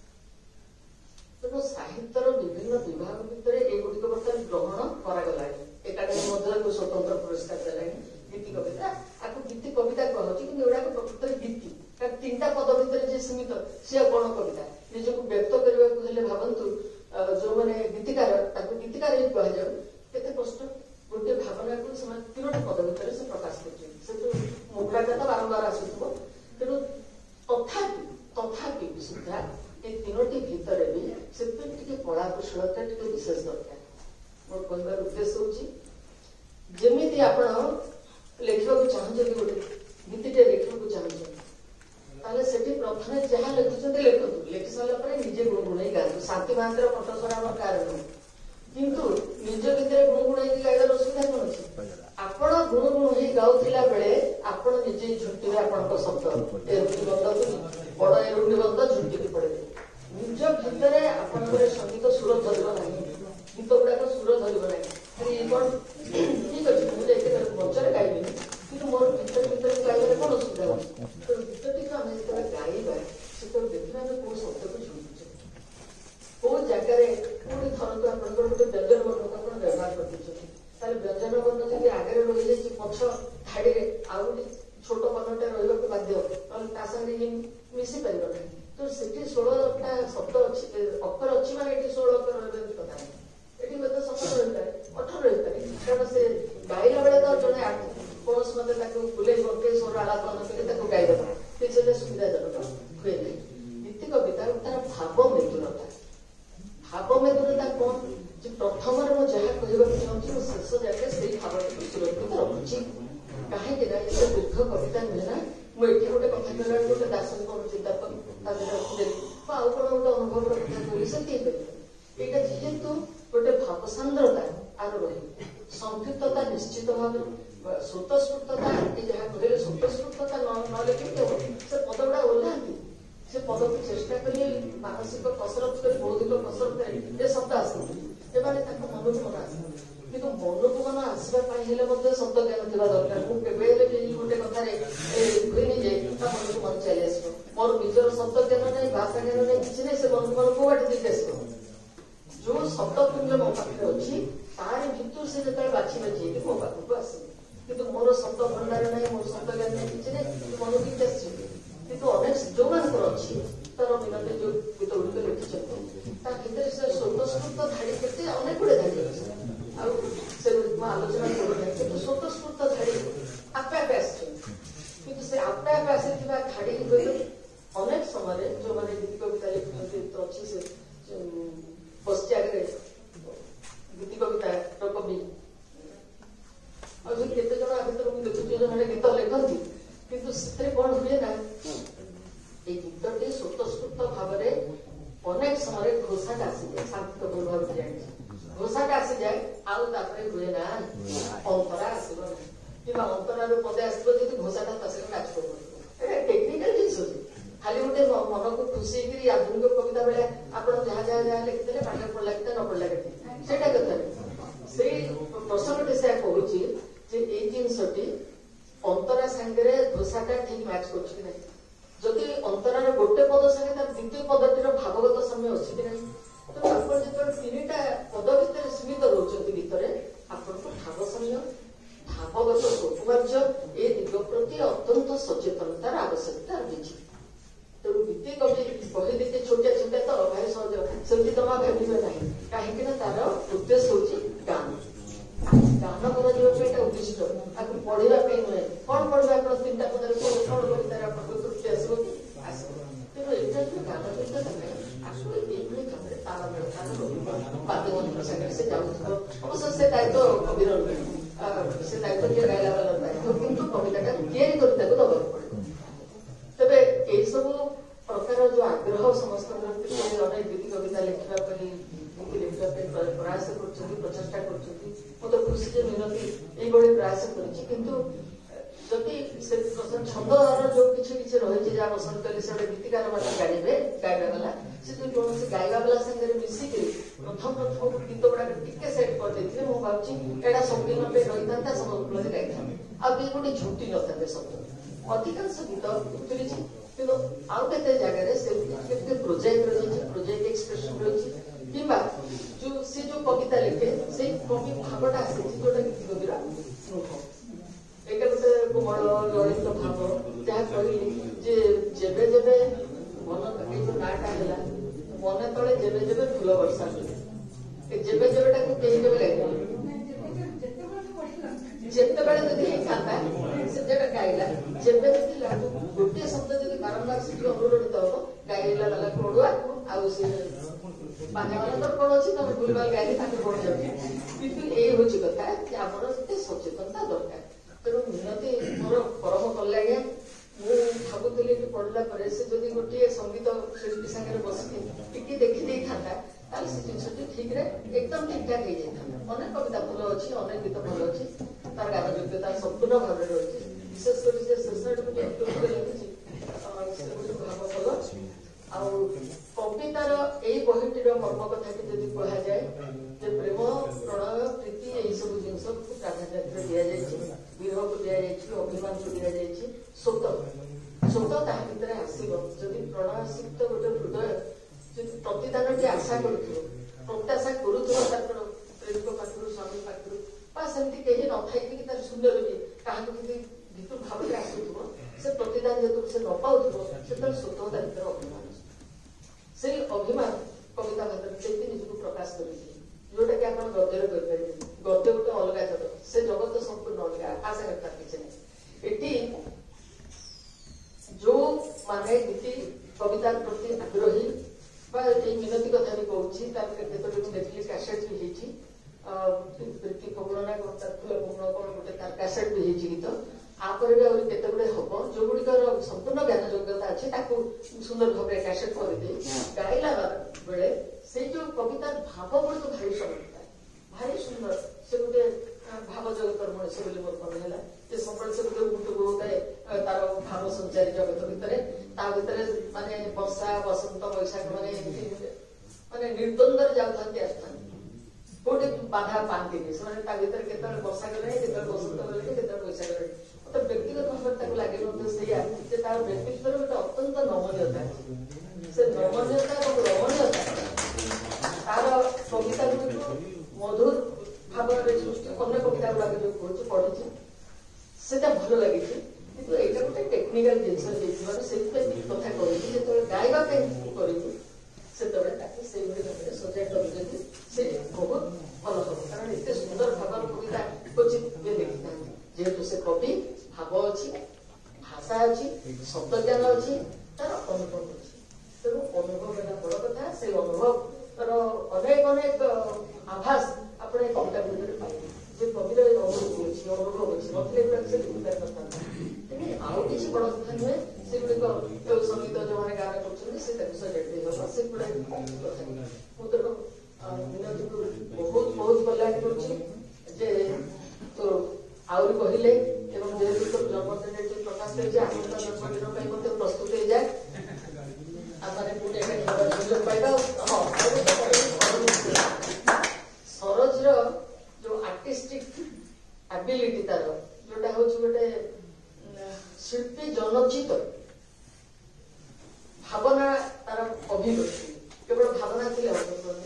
तेणु साहित्यर विभिन्न विभाग भितर एगुड़िक बर्तमान ग्रहण करागला एकाडेमी मध्य स्वतंत्र पुरस्कार देला गीति कविता आपको गीति कविता कहूँ कि प्रकृत गीति 3टा पद भितर जी सीमित सी कौन कविता निजक व्यक्त करने भावतु जो मैंने गीतिकार गीतिकार ही कहुए केते कष्ट गोटे भावना को 3टी पद भितर से प्रकाश कर मुद्राटा तो बारंबार आसुव तेणु तथापि सुधा ये 3टी भितर भी से कला कुशलता विशेष दरकार मोर कहबार उद्देश्य हूँ जमी आप लिखा चाहते गोटे गीतटे लिखा चाहते प्रथम जहाँ लिखुं लिखु लिखि सारा निजे गुणगुणाई गाँव शांति महांतर कटस्वरा आम कारण किंतु निज भितर गुणगुणाई गाइबार असुविधा कौन अच्छे आपण गुणगुण गाँला बेले आपण निजे झुंटे आपण शब्द एरुणी बंद बड़ एरुणी बंद झुंटी पड़े निज भितर आपंकर संगीत सुर धरब ना गीत गुड़ाक सुर धरब ना कौन ठीक अच्छे मुझे मंचर गाइबी कि मोर भीतर भीतर गाइबार कौन असुविधा तो गीतटी को आम जो गाइबा से देखा आम कौ शब्द को झुंकुचे कौ जगार कौटी धरतु आप गोटे व्यंजन वर्ण को आप व्यवहार कर व्यंजन वर्ण जब आगे रही जाए पक्ष धाड़ी में आउ गोटे छोट वर्णटा रही बाध्य सागे मिसी पार ना तो से 16टा शब्द अच्छी अक्षर अच्छी माने 16 अक्षर रही कथा ये हूँ 17 रही पारे 18 रही पारे कारण से गाइला बेले तो जड़े कौन मत बुले बंटे स्वर आलापन कर गाइदेव से सुविधाजनक हुए गीति कविता तार भाव मेदुरता कौन प्रथम जहाँ कहवाक चाहूँगी शेष जाए से भाव सुरक्षित रखुच्छी कहीं दीर्घ कविता नुहे ना मुझे गोटे कथा कहला गोटे दासन कौन चिंता रखिदेली आउ कौन गोटे अनुभव कथा कहली से यहाँ जेहेतु गोटे भाव सांद्रता आर रही संक्षिप्तता निश्चित भाव स्वतस्फूर्तता जहाँ कहले स्वतस्फूर्तता न लिखे से पद गुड़ा ओह्लाती से पद को चेष्टा करिए मानसिक कसरत कर बौद्धिक कसरत कर शब्द आसते मन को मन आस कि मन को मन आसवाई शब्द ज्ञान थी दरकार मुझे गोटे कथार हुए जे मन को मन चली आस मोर निजर शब्द ज्ञान नहीं भाषा ज्ञान नहीं किसी नहीं से मन को मन को बाटे देख आस जो शब्द पुंज मो पाखे अच्छी तार भितर से जो बाछी बाछी मो पाखक आस कि मोर शब्द भंडार नहीं मोर शब्द ज्ञान नहीं किसी नहीं मन की आस किंतु अनेक जो मान अच्छी तार मिलते जो गीत गुड़िक लिखिं से स्वतस्फूर्त धाड़ी के अनेक गुड़े धाड़ी से आलोचना करूना कि स्वतस्फूर्त धाड़ी आपे आपे आस आपे आपे आसी धाड़ी अनेक समय जो मैंने गीति कविता लिखुं अच्छी से पश्चात गीति कविता कवि और केते जन भितर मुझे देखुची जो गीत लिखती किंतु से कौन हुए ना ये गीतटी स्वतस्फूर्त भाव में अनेक समय घोषाटा आसी जाए शांति भाव जाए घोषाटा आसी जाए आउे हुए ना अंतरा आसब ना कि अंतरार पदे आसो जी घोषाटा तक मैच कर टेक्निकाल जिन खाली गोटे मन को खुशी कर आधुनिक कविता बेले आप जहाँ जहाँ जहाँ लिखिदे पाठ पढ़ला के न पढ़ला के सेटा कथा से प्रसंगटी से कहूँ ये जिनसटी अंतरा सांगे घोषाटा ठीक मैच कर जदि अंतरार गोटे पद सांगे तार द्वितीय पदटीर भावगत समय अच्छी कि ना ତେଣୁ ଆପଣ ଯେତେବେଳେ ତିନିଟା ପଦ ଭିତରେ ସୀମିତ ରହୁଛନ୍ତି ଭିତରେ ଆପଣଙ୍କୁ ଭାବସାମ୍ୟ ଭାବଗତ ସୌକୁମାର୍ଯ୍ୟ ଏ ଦିଗ ପ୍ରତି ଅତ୍ୟନ୍ତ ସଚେତନତାର ଆବଶ୍ୟକତା ରହିଛି। ତେଣୁ ଗୀତି କବି କହିଦେଇକି ଛୋଟିଆ ଛୋଟିଆ ତ ଭାରି ସହଜ ସେମିତି ଜମା ଭାବିବେ ନାହିଁ, କାହିଁକି ନା ତାର ଉଦ୍ଦେଶ୍ୟ ହଉଛି ଗାନ। ଗାନ କରାଯିବା ପାଇଁ ଏଇଟା ଉଦ୍ଦିଷ୍ଟ, ତାକୁ ପଢିବା ପାଇଁ ନୁହେଁ। କଣ ପଢିବେ ଆପଣ ତିନିଟା ପଦରେ କଣ କବିତାରେ ଆପଣଙ୍କ ତୃପ୍ତି ଆସିବ କି? ଆସିବ। ତେଣୁ ଏଇଟା ଯୋଉ ଗାନ ଗୀତ ଦେବେ ଆକୁ ଏଇଭଳି ଭାବରେ ତାଳମେଳ ତାର ବାଦ୍ୟଯନ୍ତ୍ର ସାଙ୍ଗରେ ସେ ଯାଉଥିବ। ଅବଶ୍ୟ ସେ ଦାୟିତ୍ୱ କବିର ନୁହେଁ, ସେ ଦାୟିତ୍ୱ କିଏ ଗାଇଲା ବାଲାର ଦାୟିତ୍ୱ, କିନ୍ତୁ କବିତାଟା ତିଆରି କରି ତାକୁ ଦବାକୁ ପଡିବ। ତେବେ ଏଇ ସବୁ ପ୍ରକାର ଯୋଉ ଆଗ୍ରହ ସମସ୍ତଙ୍କର ଅନେକ ଗୀତି କବିତା ଲେଖିବା ପାଇଁ ଗୀତି ଲେଖିବା ପାଇଁ ପ୍ରୟାସ କରୁଛନ୍ତି, ପ୍ରଚେଷ୍ଟା କରୁଛନ୍ତି। ମୁଁ ତ ଖୁସି ଯେ ମିନତି ଏଇଭଳି ପ୍ରୟାସ କରିଛି। କିନ୍ତୁ ଯଦି ସେ ଛନ୍ଦର ଯୋଉ କିଛି କିଛି ରହିଛି ଯାହା ପସନ୍ଦ କଲେ ସେ ଗୋଟେ ଗୀତିକାର ମାନେ ଜାଣିବେ ଗାଇବା ବାଲା, ସେ ଯୋଉ କୌଣସି ଗାଇବା ବାଲା ସାଙ୍ଗରେ ମିଶିକିରି ପ୍ରଥମ ଗୀତ ଗୁଡାକ ଟିକେ ସେଟ୍ କରିଦେଇଥିଲେ ମୁଁ ଭାବୁଛି ଏଇଟା ସଂକୀର୍ଣ୍ଣ ପାଇଁ ରହିଥାନ୍ତା, ସମସ୍ତେ ଗାଇଥାନ୍ତେ, ଆଉ କେହି ଗୋଟେ ଝୁଟି ନଥାନ୍ତେ ଶବ୍ଦ। ଅଧିକାଂଶ ଗୀତ ଉତୁରିଛି, କିନ୍ତୁ ଆଉ କେତେ ଜାଗାରେ ସେ ପ୍ରୋଜେକ୍ଟ ରହିଛି, ପ୍ରୋଜେକ୍ଟ ଏକ୍ସପ୍ରେସନ ରହିଛି, କିମ୍ବା ସେ ଯୋଉ କବିତା ଲେଖେ ସେଇ କବି ଭାବଟା ଆସିଛି ଯୋଉଟା ଗୀତି କବିର ନୁହଁ। ଏଇଟା ଗୋଟେ କୋମଳ ଲଳିତ ଭାବ, ଯାହା କହିଲି ଯେ ଯେବେ ଯେବେ ମନ ଏଇ ଯୋଉ ନାଁଟା ହେଲା ମନେ ତଳେ ଯେବେ ଯେବେ ଫୁଲ ବର୍ଷା ହୁଏ, ଯେବେ ଯେବେଟାକୁ କେହି କେବେ ଗାଇପାରିବେ। ଯେତେବେଳେ ଯଦି ହେଇଥାନ୍ତା ସେ ଯେଟା ଗାଇଲା, ଯେବେ ଯଦି ଗୋଟିଏ ଶବ୍ଦ ଯଦି ବାରମ୍ବାର ସେଠି ଅନୁରଣିତ ହବ, ଗାଇଲା ବାଲା ପଡୁଆ ଆଉ ସେ ବାଜା ବାଲାଙ୍କର କଣ ଅଛି ତମେ ଭୁଲଭାଲ ଗାଇଲେ ତାଙ୍କୁ ପଡି ଯାଉଛି। କିନ୍ତୁ ଏଇ ହଉଛି କଥା ଯେ ଆମର ସେତେ ସଚେତନତା ଦରକାର। ତେଣୁ ମିନତି ମୋର ପରମ କଲ୍ୟାଣ। ମୁଁ ଭାବୁଥିଲି ଏଠି ପଢିଲା ପରେ ସେ ଯଦି ଗୋଟିଏ ସଙ୍ଗୀତ ଶିଳ୍ପୀ ସାଙ୍ଗରେ ବସିକି ଟିକେ ଦେଖି ଦେଇଥାନ୍ତା ତାହେଲେ ସେ ଜିନିଷଟି ଠିକରେ ଏକଦମ ଠିକଠାକ ହେଇଯାଇଥାନ୍ତା। ଅନେକ କବିତା ଭଲ ଅଛି, ଅନେକ ଗୀତ ଭଲ ଅଛି, ତାର ଗାନ ଯୋଗ୍ୟତା ସମ୍ପୂର୍ଣ୍ଣ ଭାବରେ ରହିଛି। ବିଶେଷ କରି ସେ ଶେଷରେ ଲେଖିଛି ଭାବ ଭଲ। ଆଉ କବିତାର ଏଇ ବହିଟିର ମର୍ମ କଥାଟି ଯଦି କୁହାଯାଏ ଯେ ପ୍ରେମ, ପ୍ରଣୟ, ପ୍ରୀତି ଏଇ ସବୁ ଜିନିଷକୁ ପ୍ରାଧାନ୍ୟ ଦିଆଯାଇଛି, ବିରହକୁ ଦିଆଯାଇଛି, ଅଭିମାନକୁ ଦିଆଯାଇଛି, ସ୍ୱତ ତାହା ଭିତରେ ଆସିବ। ଯଦି ପ୍ରଣୟସିକ୍ତ ଗୋଟେ ହୃଦୟ ଯଦି ପ୍ରତିଦାନଟି ଆଶା କରୁଥିବ, ପ୍ରତ୍ୟାଶା କରୁଥିବ ତାଙ୍କର ପ୍ରେମିକ ପାଖରୁ, ସ୍ୱାମୀ ପାଖରୁ, ବା ସେମିତି କେହି ନଥାଇକି ତାର ସୁନ୍ଦର ବି କାହାକୁ ଯଦି ଭିତରୁ ଭାବରେ ଆସୁଥିବ, ସେ ପ୍ରତିଦାନ ଯେତେବେଳେ ସେ ନ ପାଉଥିବ ସେତେବେଳେ ସ୍ୱତଃ ତା ଭିତରେ ଅଭିମାନ। ସେଇ ଅଭିମାନ କବିତା ଭାବରେ ସେଇଠି ନିଜକୁ ପ୍ରକାଶ କରିଛି, ଯୋଉଟା କି ଆପଣ ଗଦ୍ୟରେ କରିପାରିବେ। ଗଦ୍ୟ ଗୋଟେ ଅଲଗା ଜଗତ, ସେ ଜଗତ ସମ୍ପୂର୍ଣ୍ଣ ଅଲଗା, ଆଶା କଥା କିଛି ନାହିଁ। ଏଠି ଯୋଉ ମାନେ ଗୀତି କବିତା ପ୍ରତି ଆଗ୍ରହୀ ବା ଏଇ ମିନତି କଥା ବି କହୁଛି, ତାପରେ କେତେବେଳେ ମୁଁ ଦେଖିଲି କ୍ୟାସେଟ୍ ବି ହେଇଛି, ପ୍ରୀତି ପବନ ନା କଣ ତାର ଫୁଲ ପବନ କଣ ଗୋଟେ ତାର କ୍ୟାସେଟ୍ ବି ହେଇଛି ଗୀତ। ଆପରେ ବି ଆହୁରି କେତେ ଗୁଡେ ହବ ଯୋଉଗୁଡିକର ସମ୍ପୂର୍ଣ୍ଣ ଜ୍ଞାନ ଯୋଗ୍ୟତା ଅଛି, ତାକୁ ସୁନ୍ଦର ଭାବରେ କ୍ୟାସେଟ୍ କରିଦେଇ ଗାଇଲା ବେଳେ ସେଇ ଯୋଉ କବିତାର ଭାବ ଗୁଡିକ ଭାରି ଚମତ୍କାର, ଭାରି ସୁନ୍ଦର। ସେ ଗୋଟେ ଭାବ ଜଗତର ମଣିଷ ବୋଲି ମୋର ମନେ ହେଲା। ସେ ସବୁବେଳେ ସେ ଗୋଟେ ଉଠୁ ବହୁଥାଏ ତାର ଭାବ ସଞ୍ଚାରୀ ଜଗତ ଭିତରେ, ତା ଭିତରେ ମାନେ ବର୍ଷା, ବସନ୍ତ, ବୈଶାଖ ମାନେ ମାନେ ନିର୍ଦ୍ୱନ୍ଦରେ ଯାଉଥାନ୍ତି ଆସିଥାନ୍ତି, କୋଉଠି ବାଧା ପାଆନ୍ତିନି ସେମାନେ। ତା ଭିତରେ କେତେବେଳେ ବର୍ଷା ଗଲେଣି, କେତେବେଳେ ବସନ୍ତ ଗଲେଣି, କେତେବେଳେ ବୈଶାଖ ଗଲେଣି। ମତେ ବ୍ୟକ୍ତିଗତ ଭାବରେ ତାକୁ ଲାଗେ ମଧ୍ୟ ସେଇଆ ଯେ ତାର ବ୍ୟକ୍ତିତ୍ୱରେ ଗୋଟେ ଅତ୍ୟନ୍ତ ନମନୀୟତା ଅଛି। ସେ ନମନୀୟତା ଏବଂ ରମଣୀୟତା ତାର କବିତା ଗୁଡ଼ିକୁ ମଧୁର ଭାବରେ ସୃଷ୍ଟି, ଅନ୍ୟ କବିତା ଗୁଡାକ ଯୋଉ କହୁଛି ପଢିଛି ସେଟା ଭଲ ଲାଗିଛି। କିନ୍ତୁ ଏଇଟା ଗୋଟେ ଟେକ୍ନିକାଲ ଜିନିଷ ହେଇଥିବାରୁ ସେଇଥିପାଇଁ କଥା କହିଛି, ଯେତେବେଳେ ଗାଇବା ପାଇଁ କରିବୁ ସେତେବେଳେ ତାକୁ ସେଇଭଳି ଭାବରେ ସଜାଇ କରିଛନ୍ତି, ସେ ବହୁତ ଭଲ ହବ। କାରଣ ଏତେ ସୁନ୍ଦର ଭାବର କବିତା କ୍ୱଚିତ କିଏ ଲେଖିଥାନ୍ତି। ଯେହେତୁ ସେ କବି, ଭାବ ଅଛି, ଭାଷା ଅଛି, ଶବ୍ଦ ଜ୍ଞାନ ଅଛି, ତାର ଅନୁଭବ ଅଛି। ତେଣୁ ଅନୁଭବ ହେଲା ବଡ କଥା। ସେଇ ଅନୁଭବର ଅନେକ ଅନେକ ଆଭାସ ଆପଣ ଏ କବିତା ଭିତରେ ପାଇବେ ଯେ କବିର ଅନୁଭୂତି ଅଛି, ଅନୁଭବ ଅଛି, ନଥିଲେ ଏଗୁଡାକ ସେ ଲେଖି ପାରିନଥାନ୍ତା। ତେଣୁ ଆଉ କିଛି ବଡ କଥା ନୁହେଁ, ସେଗୁଡିକ ଯୋଉ ସଙ୍ଗୀତ ଯୋଉମାନେ ଗାନ କରୁଛନ୍ତି ସେ ତାକୁ ସଜାଡି ଦେଇ ହବ, ସେଗୁଡା କଥା। ମୁଁ ତ ମିନତିକୁ ବହୁତ ବହୁତ କଲ୍ୟାଣ କରୁଛି ଯେ ଆହୁରି କହିଲେ, ଏବଂ ଯେହେତୁ ତୋର ଜନ୍ମଦିନ ଏଠି ପ୍ରକାଶ କରିଛି, ଆନନ୍ଦ ଜନ୍ମଦିନ ପାଇଁ ମଧ୍ୟ ପ୍ରସ୍ତୁତ ହେଇଯାଏ। ଆମେ ପୁଣି ଏକାଠି ହେବାର ସୁଯୋଗ ପାଇବା। ହଁ, ସରୋଜର ଯୋଉ ଆର୍ଟିଷ୍ଟିକ ଆବିଲିଟି ତାର ଯୋଉଟା ହଉଛି ଗୋଟେ ଶିଳ୍ପୀ ଜନଚିତ ଭାବନା, ତାର ଅଭିବ୍ୟକ୍ତି କେବଳ ଭାବନା ଥିଲେ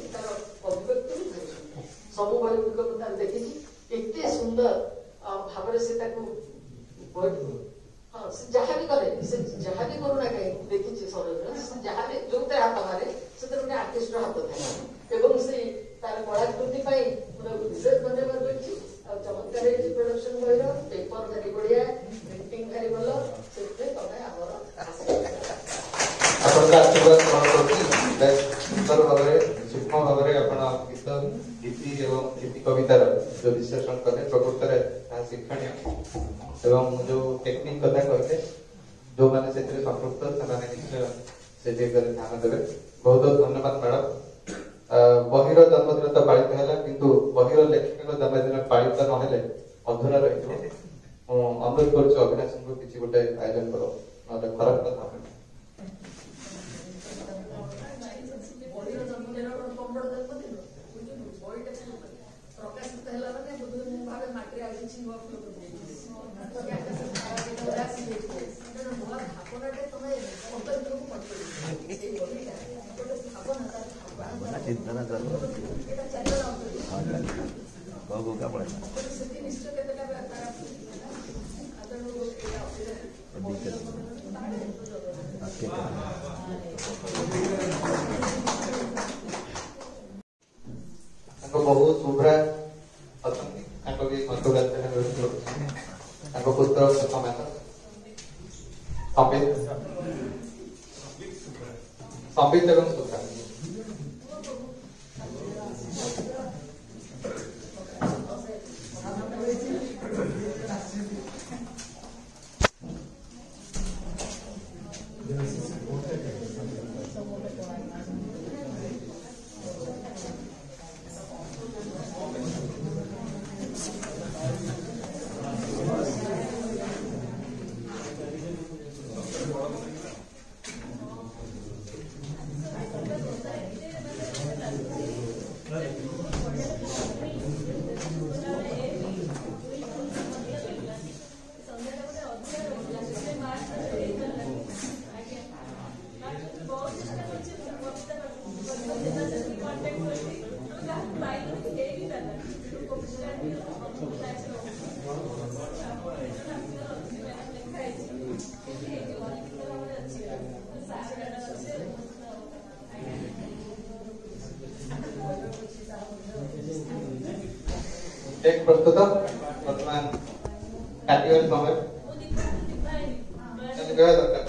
सब बही गुड़िक देखी एत सुंदर भाव से हाँ जहाँ भी करे से जहाँ भी करूना कहीं देखी सरोज जहाँ भी जो हाथ मारे से गोटे आर्टिस्ट हाथ थाए एवं से तार कलाकृति विशेष धन्यवाद देती चमत्कार प्रोडक्शन बही पेपर भारी बढ़िया प्रिंटिंग भारी भल से तमें आमर आशीर्वाद ग्रहण कर सुंदर भाव सूक्ष्म भाव गीत गीति एवं गीति कवितार जो विश्लेषण कले प्रकृत शिक्षणीय एवं जो टेक्निक कथा कहते जो मैंने से संपृक्त से ध्यान देवे बहुत बहुत धन्यवाद मैडम बहिर जन्मदिन तो पालित है किंतु बहिर लेखक जन्मदिन पालित नहेले अधूरा रही अनुरोध कर अविनाश को किसी गोटे आयोजन करो ना खराब कथा बहुत शुभ्रा अच्छा भी पुत्र समेत संबित एवं शुभ्रा एक प्रस्तुत वर्तमान काटियर समय दरकार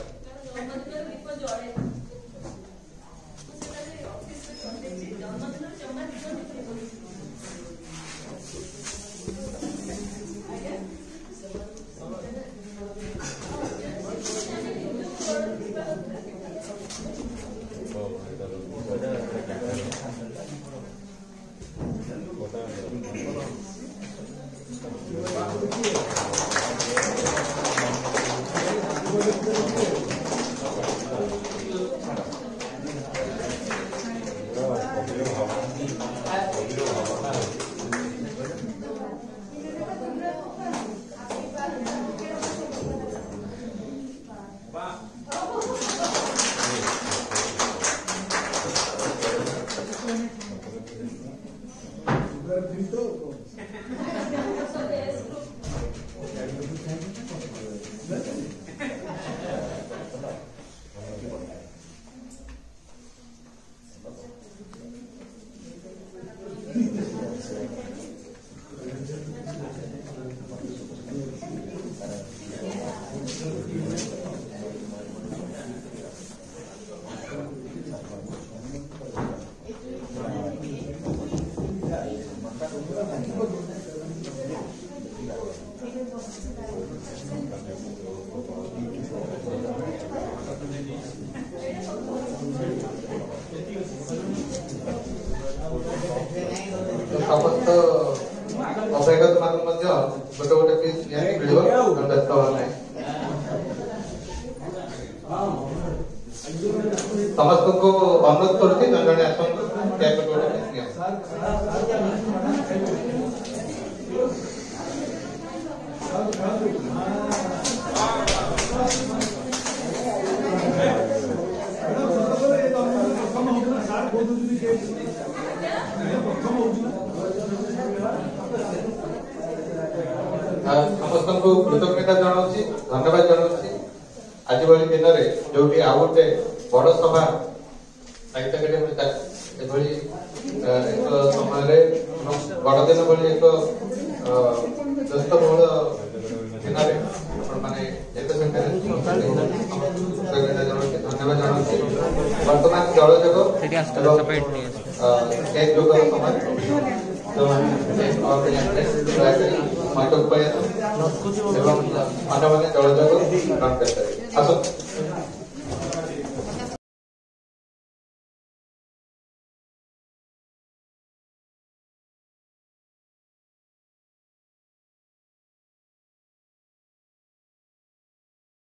समस्त अभ्यागत मान गोटे गोटे पीस मिल व्यस्त हवा समस्त को अनुरोध करुँच जन जन आसन समस्त को कृतज्ञता जनाऊँगी धन्यवाद जनाऊँगी आज भाई दिन में जो आउ गोटे बड़ सभा साहित्य एकाडेमी एक समय बड़दिन भाई एक व्यस्तबहुल दिन मैंने एत संख्या धन्यवाद जनाऊँगी वर्तमान जल जोग केक जोग समय जो अन्य जल जोग ग्रहण कर